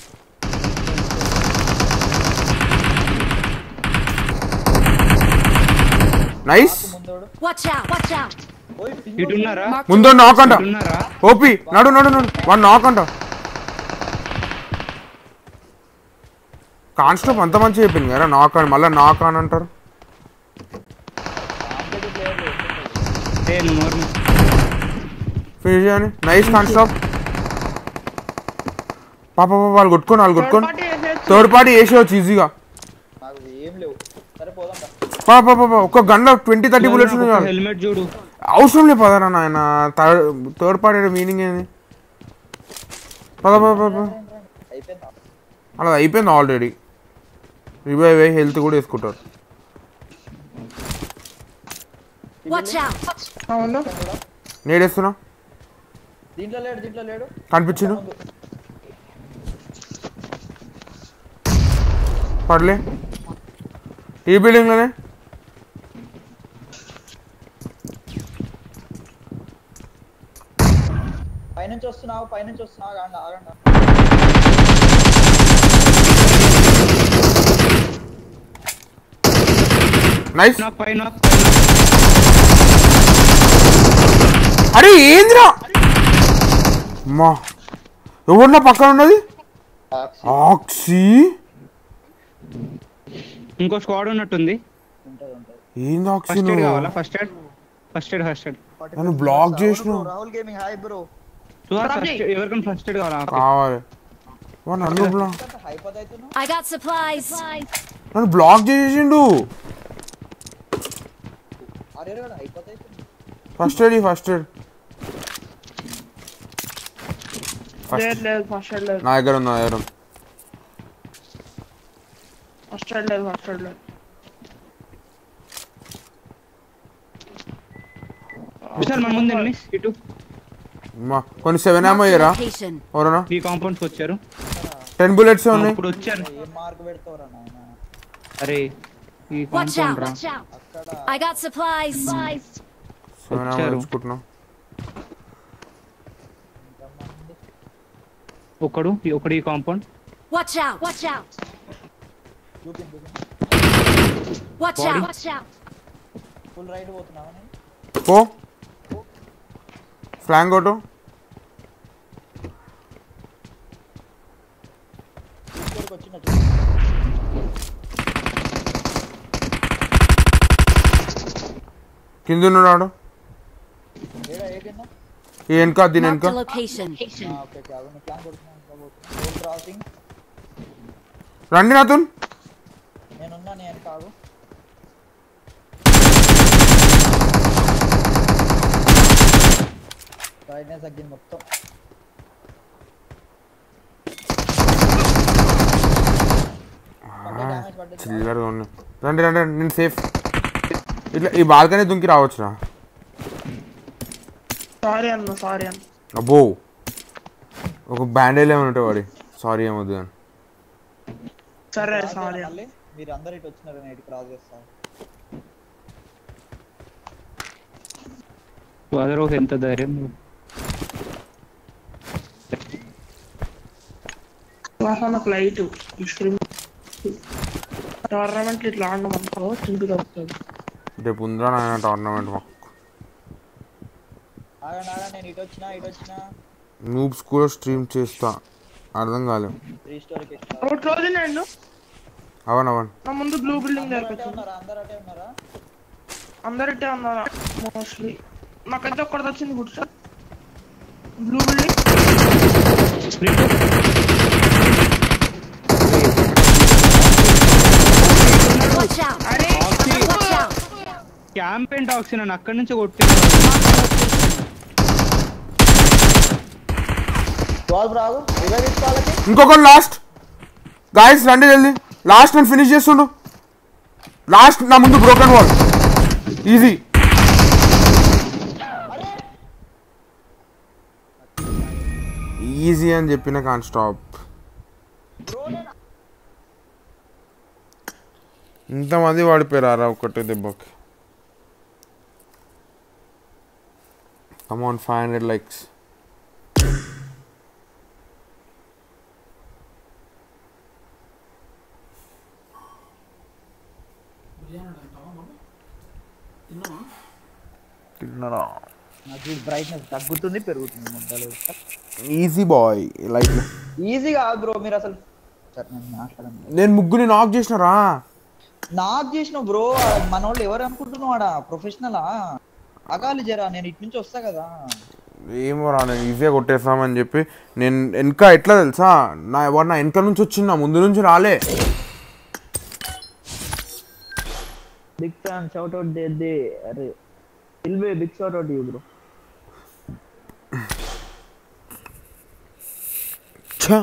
Nice. Watch out! Watch out! ఇటు ఉన్నారా? ముందు నాక్ అంట. ఉన్నారా? ఓపి నడు నడు నడు వన్ నాక్ అంట. కాన్స్టాప్ అంత మంచిగా చెప్పింది కదా నాక్ అని, మళ్ళీ నాక్ అని అంటారు. ఫినిష్ చేయండి. Nice con stop. పాప వాళ్ళు కొట్టుకొని వాళ్ళు కొట్టుకొని థర్డ్ పార్టీ వేసేవచ్చు ఈజీగా. పాప ఒక్క గన్లో ట్వంటీ థర్టీ బుల్లెట్స్ హెల్మెట్ చూడు. అవసరం లేదు పదరా నాయన. థర్డ్ పార్టీ మీనింగ్ ఏంది? పద పద అలా అయిపోయింది ఆల్రెడీ. రివైవ్ అయ్యి హెల్త్ కూడా వేసుకుంటారు. నేడేస్తున్నా కనిపించిన పడలే ఈ బిల్డింగ్ లోనే. పైనుంచి వస్తున్నావు పైనుంచి వస్తున్నావు ఆగండి ఆగండి. నైస్. పైన అరే ఏంద్రా అమ్మా ఎవరు నా పక్కన ఉన్నది? ఆక్సీ. ఇంకో స్క్వాడ్ ఉన్నట్టుంది. ఏంది ఆక్సీ? ఫస్ట్ ఎయిడ్ కావాలా? First aid first aid first aid నన్ను బ్లాక్ చేసిన. Rahul gaming hi bro. ఎవరికైనా ఫస్ట్ ఎయిడ్ కావాలా? కావాలి. నన్ను బ్లాక్ I got supplies. నన్ను బ్లాక్ చేసిండు. ఫస్ట్ ఎయిడ్ ఫస్ట్ ఎయిడ్ లేదు లేదు ఫస్ట్ ఎయిడ్ లేదు. నా దగ్గర ఉంది నా దగ్గర ఉంది. ఫస్ట్ ఎయిడ్ లేదు ఫస్ట్ ఎయిడ్ లేదు. సార్ మన ముందు ఎనిమిస్ ఇటు. అమ్మా కొన్ని సెవెన్ ఏమో అయ్యారా ఎవరన్నా? ఈ కాంపౌండ్స్ వచ్చారు. టెన్ బుల్లెట్స్ ఉన్నాయి. ఇప్పుడు వచ్చారు. ఏం మార్క్ పెడతావురా నాయనా? అరే ఈ Watch out! కాంపౌండ్ రా. Watch out! I got supplies. Seven ఏమో తెచ్చుకుంటున్నా. ఒకడు ఒకడు ఈ compound. Watch out! Watch out! Watch out! Watch out! Full ride పోతున్నావా? పో ఫ్లాంగ్ కొట్టు. కింద ఉన్నాడు ఈ వెనక దీని వెనక. Marked a location. రండి నాతో. నేనున్నా నేను కాదు. బ్రైట్నెస్ తగ్గింది మొత్తం. చిల్లరగా ఉన్నాయి. రండి రండి నేను సేఫ్. ఇట్లా ఈ బాల్కనీ దుంకి రావచ్చురా. సారీ అన్న సారీ అన్న. అబ్బో ఒక బ్యాండేజ్ ఏమైనా ఉంటాయి వాడి. సారీ ఏమొద్దు కానీ. సరే సారీ. మీరు అందరు ఇటు వచ్చినారు నేను ఇటు క్రాస్ చేస్తాను. వాదరో ఎంత ధైర్యం. నాకు లైట్ టోర్నమెంట్ ఇట్లా ఆడడం అనుకో చింపు దొరుకుతుంది. రేపు ఉందా నాయన టోర్నమెంట్ మాకు. ఆగండి ఆగండి నేను ఇటు వచ్చినా ఇటు వచ్చినా. నూబ్స్ కూడా స్ట్రీమ్ చేస్తా. అర్థం కాలేదు. క్లోజ్ నేను అవన్ అవన్ నా ముందు బ్లూ బిల్డింగ్ దగ్గర ఉన్నారా? అందరూ అటే ఉన్నారా? అందరు ఇట్టే ఉన్నారా మోస్ట్లీ. నాకైతే ఒక్కడిది వచ్చింది good sir. Blue building Watch out! Watch out! Campaign taxi నన్ను అక్కడి నుంచి కొట్టి. ఇంకొకటి లాస్ట్ గాయస్ రండి జల్దీ. లాస్ట్ నేను ఫినిష్ చేస్తుండు. లాస్ట్ నా ముందు బ్రోకెన్ వాల్ ఈజీ. ఈజీ అని చెప్పిన కాన్ స్టాప్. ఇంతమంది వాడిపోయారా ఒక్కటే దెబ్బకి. Come on five hundred likes. తిన్నారా? నాకు బ్రైట్నెస్ తగ్గుతుంది పెరుగుతుంది మొత్తాలు. ఈజీ బాయ్ లైక్ ఈజీ కాదు బ్రో మీరు అసలు. నేను మాట్లాడండి. నేను ముగ్గురిని నాక్ చేసినారా? నాక్ చేసిన బ్రో మన వాళ్ళు ఎవరు అనుకుంటున్నావు ఆడ ప్రొఫెషనలా? అగాలి జరా నేను ఇటు నుంచి వస్తా కదా. ఏమో రా నేను ఈజీగా కొట్టేస్తామని చెప్పి నేను వెనక ఎట్లా తెలుసా నా ఎవరు నా వెనక నుంచి వచ్చిందా ముందు నుంచి రాలే. బిగ్ ఫ్యాన్ షౌట్ అవుట్ దే దే అరే ఇల్వే big shout out you bro. ఛా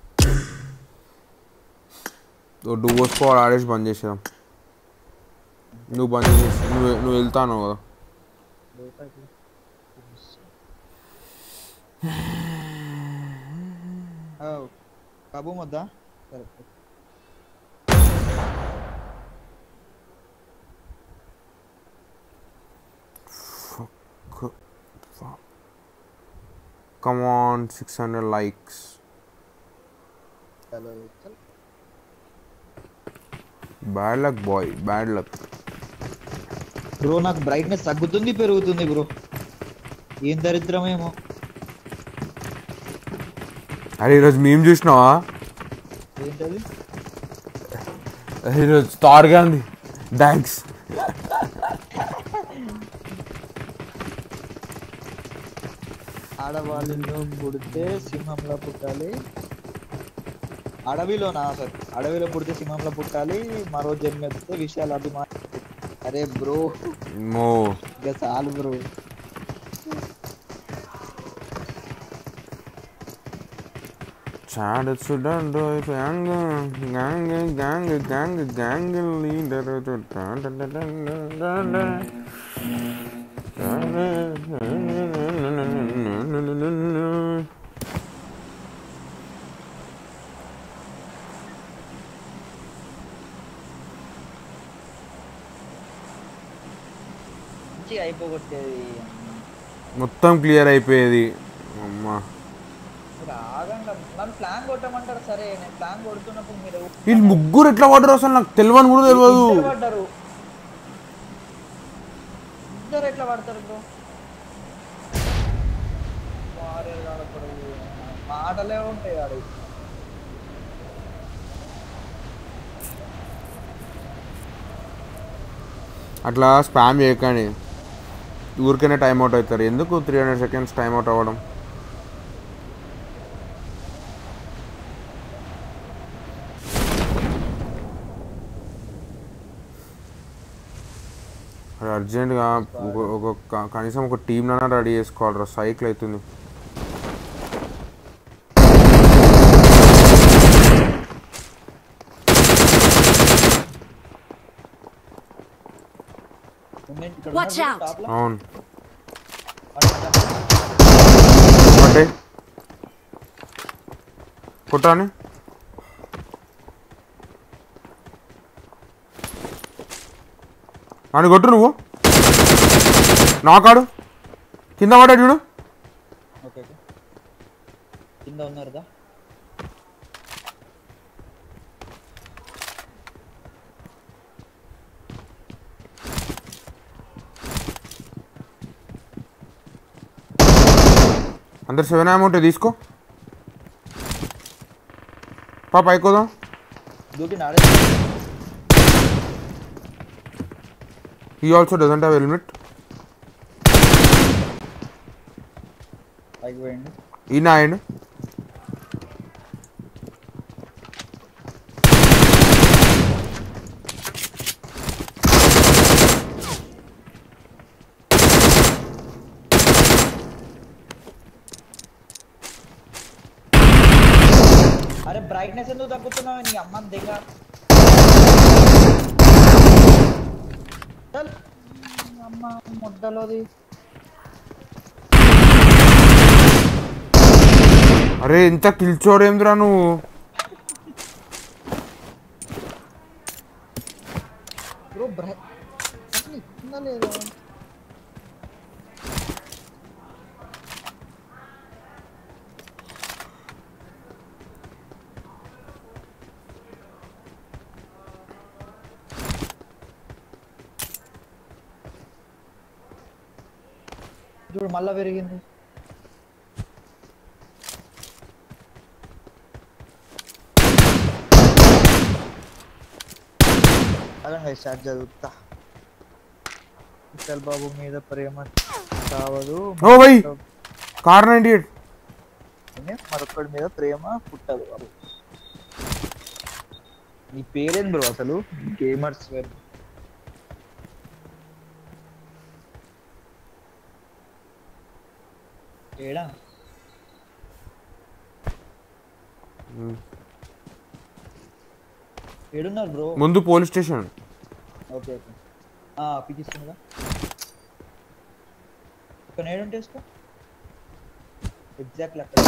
ఓ డూవో స్క్వాడ్ ఆడేసి బంద్ చేసాం. నువ్వు బంద్ చేసి నువ్వు నువ్వు వెళ్తాను కదా. కబూ మొద్దా సరే. Come on, six hundred likes. Bad luck boy, bad luck. Bro నాకు బ్రైట్నెస్ తగ్గుతుంది పెరుగుతుంది బ్రో. ఏం దరిద్రమేమో. అరే ఈరోజు మేము చూసినావా? ఏంటది? ఈరోజు తార్ గాంధీ థ్యాంక్స్. ఆడవాళ్ళలో పుడితే సింహంలో పుట్టాలి. అడవిలోనా సార్? అడవిలో పుడితే సింహంలో పుట్టాలి, మరో జన్మెత్తే విషయాలు అభిమానం. అరే బ్రో మో ఇంకా చాలు బ్రో. చాడు చూడండి gang gang gang gang gang leader. అయిపోగొట్టేది మొత్తం క్లియర్ అయిపోయేది. అమ్మా నన్ను ప్లాన్ కొట్టమంటారు. సరే నేను ప్లాన్ కొడుతున్నప్పుడు మీరు వీళ్ళు ముగ్గురు ఎట్లా పడ్డారు అసలు నాకు తెలియని కూడా తెలియదు. పడ్డారు ఇద్దరు ఎట్లా పడతారు బ్రో? మాటలే ఉంటాయి ఆడ. అట్లా స్పామ్ చేయకండి, ఊరికైనా టైం అవుట్ అవుతారు. ఎందుకు three hundred seconds time out అవ్వడం? అర్జెంట్గా ఒక కనీసం ఒక టీం నైనా రెడీ చేసుకోవాలి. సైకిల్ అవుతుంది. Watch out! అవును అంటే కొట్టాని అని కొట్టు. నువ్వు నాకాడు కింద పడ్డాడు చూడు. కింద ఉన్నారుగా. అందరు సెవెన్ అమౌంట్ తీసుకో. పా పైకోదాం. He also doesn't have helmet. పైకి పోయిండు. ఈయన ఆయన అరే బ్రైట్నెస్ ఎందుకు తగ్గుతున్నావు నీ అమ్మ దిగ. అమ్మ ముద్దలోది. అరే ఇంత కిల్చోడు ఏంద్రా నువ్వు? బ్రో బ్రై అసలు ఎక్కుతుందా లేదా చూడు మళ్ళా పెరిగింది అలాగే స్టార్ట్ చదువుతా విశాల్ బాబు మీద ప్రేమ కావదు ఓ భయ్ కార్ నైంటీ ఎయిట్ మరొకటి మీద ప్రేమ పుట్టదు బాబు నీ పేరేం బ్రో అసలు గేమర్స్ వెబ్ ఏడా ఏడున్నారు బ్రో ముందు పోలీస్ స్టేషన్ ఓకే ఓకే ఆ పికిస్తుందా ఇక్కడ నేడు ఉంటే వేసుకో ఎగ్జాక్ట్లీ అక్కడ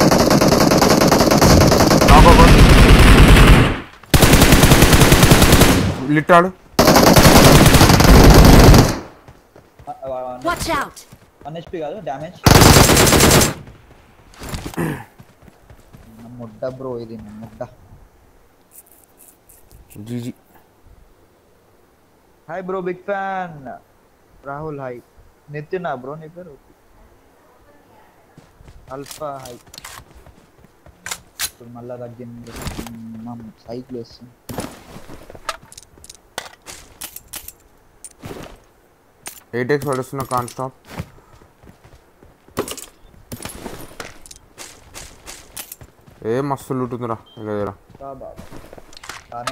లిట్టాడు Watch out! వన్ హెచ్పి కాదు డ్యామేజ్ ముడ్డ బ్రో ఇది ముడ్డ GG hi bro big fan Rahul hi Nitin bro నీ పేరు అల్ఫా హాయ్ ఇప్పుడు మళ్ళా తగ్గింది సైకిల్ వేస్తుంది ఎయిట్ ఎక్స్ పడుతున్న కాన్ స్టాప్ ఏ మస్తు లూటుందిరా దగ్గర బాబా బాగానే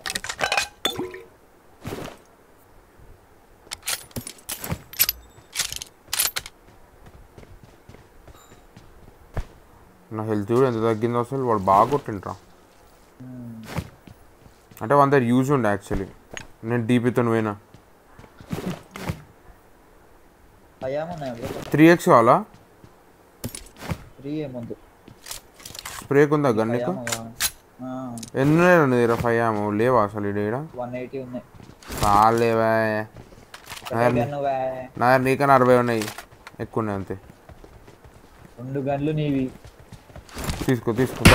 నా హెల్త్ కూడా ఎంత తగ్గిందో అసలు వాడు బాగా కొట్టిండ్రా అంటే వన్ దగ్గర యూజ్ ఉండే యాక్చువల్లీ నేను డీపీతో పోయినా త్రీ ఎక్స్ కావాలా త్రీ ఏముంది స్ప్రేక్ ఉందా గన్ నీకు ఎన్ని ఉన్నాయి దగ్గర ఫైవ్ ఏమో లేవా అసలు ఇక్కడ వన్ ఎయిటీ ఉన్నాయి చాలేవా నా దగ్గర నీకన్నా అరవై ఉన్నాయి ఎక్కువ ఉన్నాయి అంతే రెండు గన్లు నీవి తీసుకో తీసుకుంటా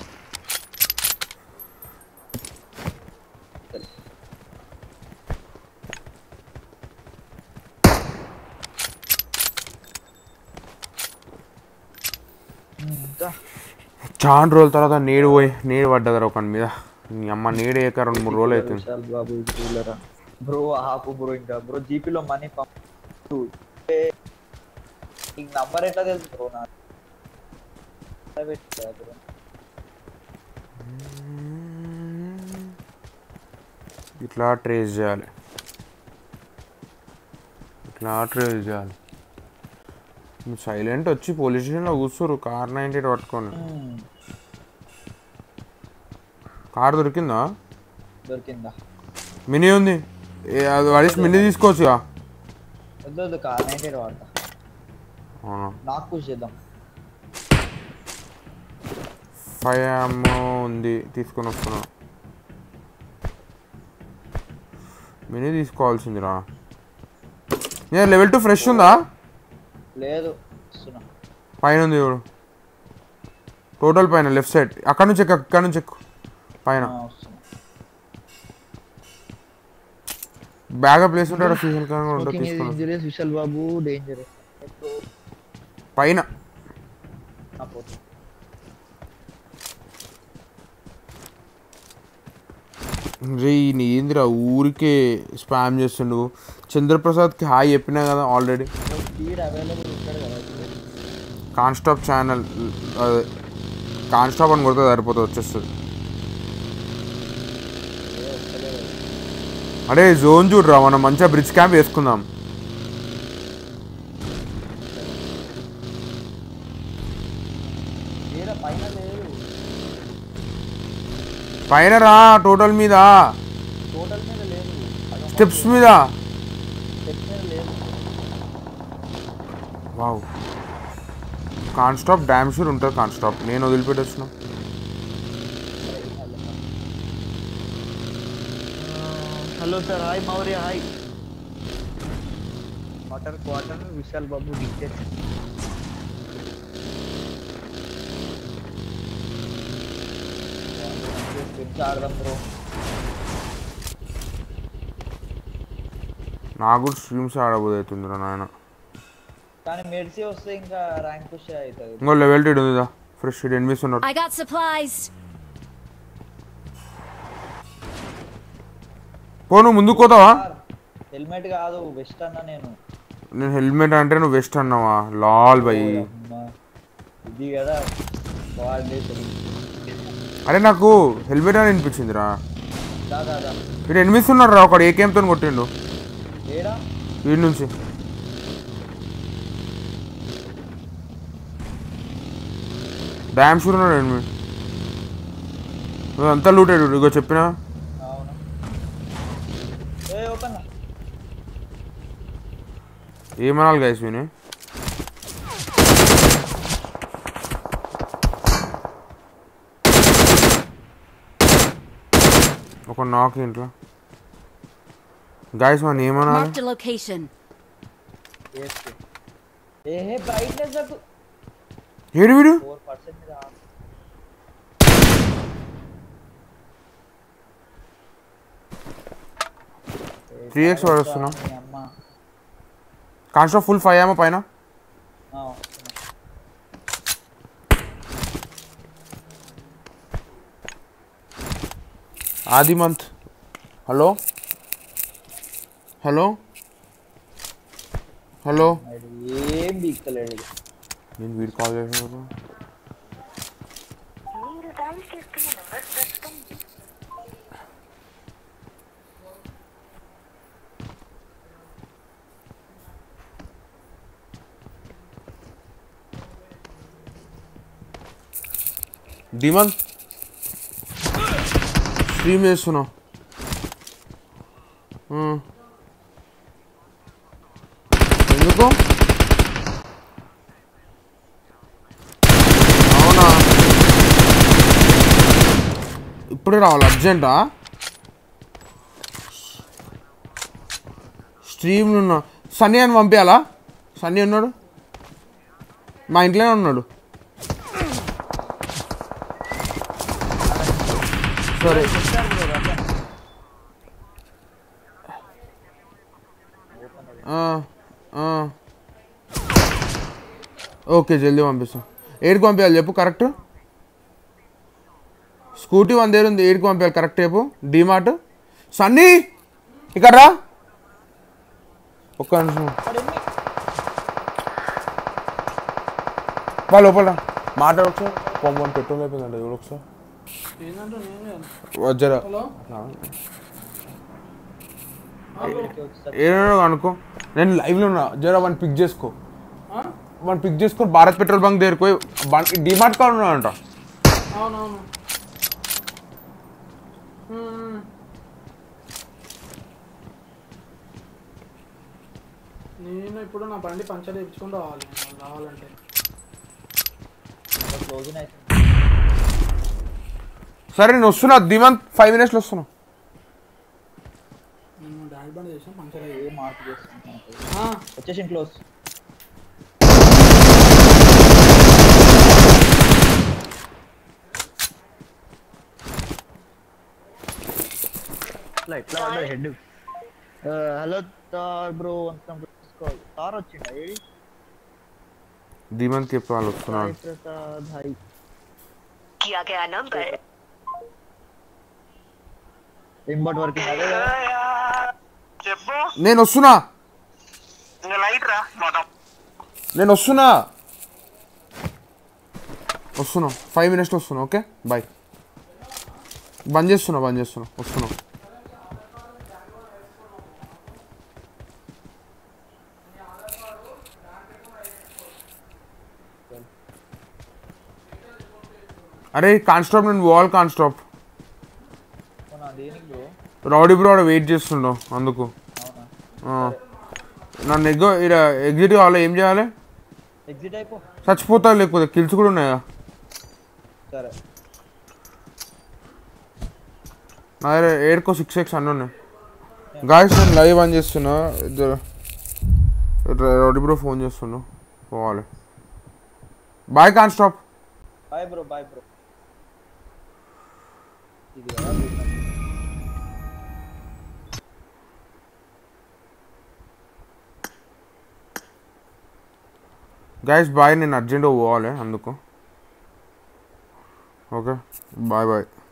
చాలా రోజుల తర్వాత నీడు పోయి నీడు పడ్డదరా ఒక మీద నీ అమ్మ నీడు ఏక రెండు మూడు రోజులు అవుతుంది బాబు బ్రో ఆపు బ్రో ఇంకా బ్రో జీపీలో మనీ పంపు నీకు నంబర్ ఎట్లా తెలుసు బ్రో నా ఇట్లా ట్రేస్ చేయాలి ఇట్లా ట్రేస్ చేయాలి సైలెంట్ వచ్చి పోలీస్ స్టేషన్లో కూర్చోరు కార్ నైంటీ ఎయిట్ పట్టుకొని కార్ దొరికిందా దొరికిందా మినీ ఉంది అది వాడేసి మినీ తీసుకోవచ్చు వద్దు కార్ నైంటీ ఎయిట్ వాడతా అవునా నాకు పుష్ చేద్దాం ఫైవ్ ఏమో ఉంది తీసుకొని వస్తున్నా మినీ తీసుకోవాల్సిందిరా నేను లెవెల్ టూ ఫ్రెష్ ఉందా లేదు పైన ఉంది చూడు టోటల్ పైన లెఫ్ట్ సైడ్ అక్కడ నుంచి ఎక్కు అక్కడ నుంచి ఎక్కు పైన బ్యాగ్ ప్లేస్ ఉంటాడు సీజన్ ఇంజరీస్ విశాల్ బాబు డేంజరస్ పైన రే ఏందిరా ఊరికే స్పామ్ చేస్తుండు చంద్రప్రసాద్కి హాయ్ చెప్పినా కదా ఆల్రెడీ కాన్స్టాప్ ఛానల్ అదే కాన్స్టాప్ అని కొడితే సరిపోతుంది వచ్చేస్తుంది అడే జోన్ చూడరా మనం మంచిగా బ్రిడ్జ్ క్యాంప్ వేసుకుందాం పైన రా టోటల్ మీద స్టెప్స్ మీద వావ్ కాన్స్టాప్ డ్యామ్ షూర్ ఉంటుంది కాన్స్టాప్ నేను వదిలిపెట్టొచ్చిన hello sir hi Maurya hi quarter quarter Vishal బాబు డిక్టేట్ ఆడదాం బ్రో నాకు స్ట్రీమ్స్ ఆడబోదు అవుతుందిరా నాయన కానీ మెర్సీ వస్తే ఇంకా ర్యాంక్ పుష్ అవుతుంది ఇంకో లెవెల్ టెడ్ ఉందిదా ఫ్రెష్ ఎనిమిస్ ఉన్నారు I got supplies. పోను ముందుకు పోతావా హెల్మెట్ కాదు వెస్ట్ అన్నా నేను నేను హెల్మెట్ అంటే నువ్వు వెస్ట్ అన్నావా లాల్ బై అమ్మా, ఇది కదా కోఆర్డినేషన్ అరే నాకు హెల్మెట్ అని అనిపించిందిరా దా దా దా వీడు ఎనిమిస్ ఉన్నారు రా ఒకడు ఏకేఎంతో కొట్టిండు ఏడా వీడి నుంచి డ్యామ్ షూర్ ఉన్నాడు ఎనిమిది నువ్వు అంతా లూటాడు ఇగో చెప్పినా అవును ఏ ఓపెన్ ఏమనాలి గైస్ విని ఒక నాక్ ఇంట్లో గైస్ మన ఏమనాలి Marked a location. ఏ హే బ్రైట్నెస్ నాకు ఏడు వీడు ఫోర్ పర్సెంట్ మీద త్రీ ఎక్స్ వాడొస్తున్నా అమ్మ కాన్స్టా ఫుల్ ఫైవ్ ఏమో పైన ఆ, ఆది మంత్ హలో హలో హలో అది ఏం బీక్తలేడు ఇది. నేను వీడు కాల్ చేసిన మీరు డయల్ చేస్తున్న నంబర్ ప్రస్తుతం డిమన్ స్ట్రీమ్ చేస్తున్నా ఉమ్. ఎందుకు అవునా ఇప్పుడే రావాలి అర్జెంటా స్ట్రీమ్లు ఉన్నా సన్నీ అని పంపించాలా సన్నీ ఉన్నాడు మా ఇంట్లోనే ఉన్నాడు సరే ఓకే జల్దీ పంపిస్తాం ఏడుకి పంపించాలి చెప్పు కరెక్ట్ స్కూటీ వన్ దగ్గర ఉంది ఏడుకి పంపించాలి కరెక్ట్ చెప్పు డీమార్ట్ సన్నీ ఇక్కడ రా ఒక్క నిమిషం వాళ్ళు లోపల మాట్లాడచ్చు పొమ్మని పెట్రోల్ అయిపోయిందంట చూడు ఒకసారి ఏంటంటే నేను వజ్జరా హలో ఏదో అనుకో నేను లైవ్లో ఉన్నా జరా వన్ పిక్ చేసుకో ఆ? వన్ పిక్ చేసుకొని భారత్ పెట్రోల్ బంక్ దగ్గరికి పోయి డిమార్ట్ కాల్ ఉన్నాడంట అవునవును మ్మ్. నేను ఇప్పుడు నా బండి పంచర్ చేయించుకొని రావాలి నేను రావాలంటే క్లోజ్ అవుతుంది సరే నేను వస్తున్నా దిమంత్ ఫైవ్ మినిట్స్లో వస్తున్నా నేను డాడీ బండి చేసాను పంచర్ అయ్యి ఏ మార్క్ చేసుకుంటాను వచ్చేసి క్లోజ్ ఇట్లా ఇట్లా పడ్డది హెడ్ హలో తార్ బ్రో అంతా తార్ వచ్చిందా ఏడి దిమంత్ చెప్పి వాళ్ళు వస్తున్నాడు సాయి ప్రసాద్ హై किया गया नंबर ఇంబట్ వర్కింగ్ అదే చెప్పు నేను వస్తున్నా ఇంకా లైట్ రా మొత్తం నేను వస్తున్నా వస్తున్నా ఫైవ్ మినిట్స్లో వస్తున్నా ఓకే బాయ్ బంద్ చేస్తున్నా బంద్ చేస్తున్నా వస్తున్నా అరే కాన్స్టాప్ నేను వాల్ కాన్స్టాప్ దేనికి బ్రో రౌడీ బ్రో వెయిట్ చేస్తుండో అందుకు అవునా ఆ. నన్ను ఎగ్గో ఇక్కడ ఎగ్జిట్ కావాలి ఏం చేయాలి ఎగ్జిట్ అయిపో చచ్చిపోతా లేకపోతే కిల్స్ కూడా ఉన్నాయా సరే నా దగ్గర ఎయిర్కో సిక్స్ ఎక్స్ అన్నీ ఉన్నాయి గాయస్ నేను లైవ్ ఆన్ చేస్తున్నా రౌడీ బ్రో ఫోన్ చేస్తున్నా పోవాలి bye con stop bye bro bye bro ఇది గైస్ బాయ్ నేను అర్జెంట్గా పోవాలి అందుకు ఓకే బాయ్ బాయ్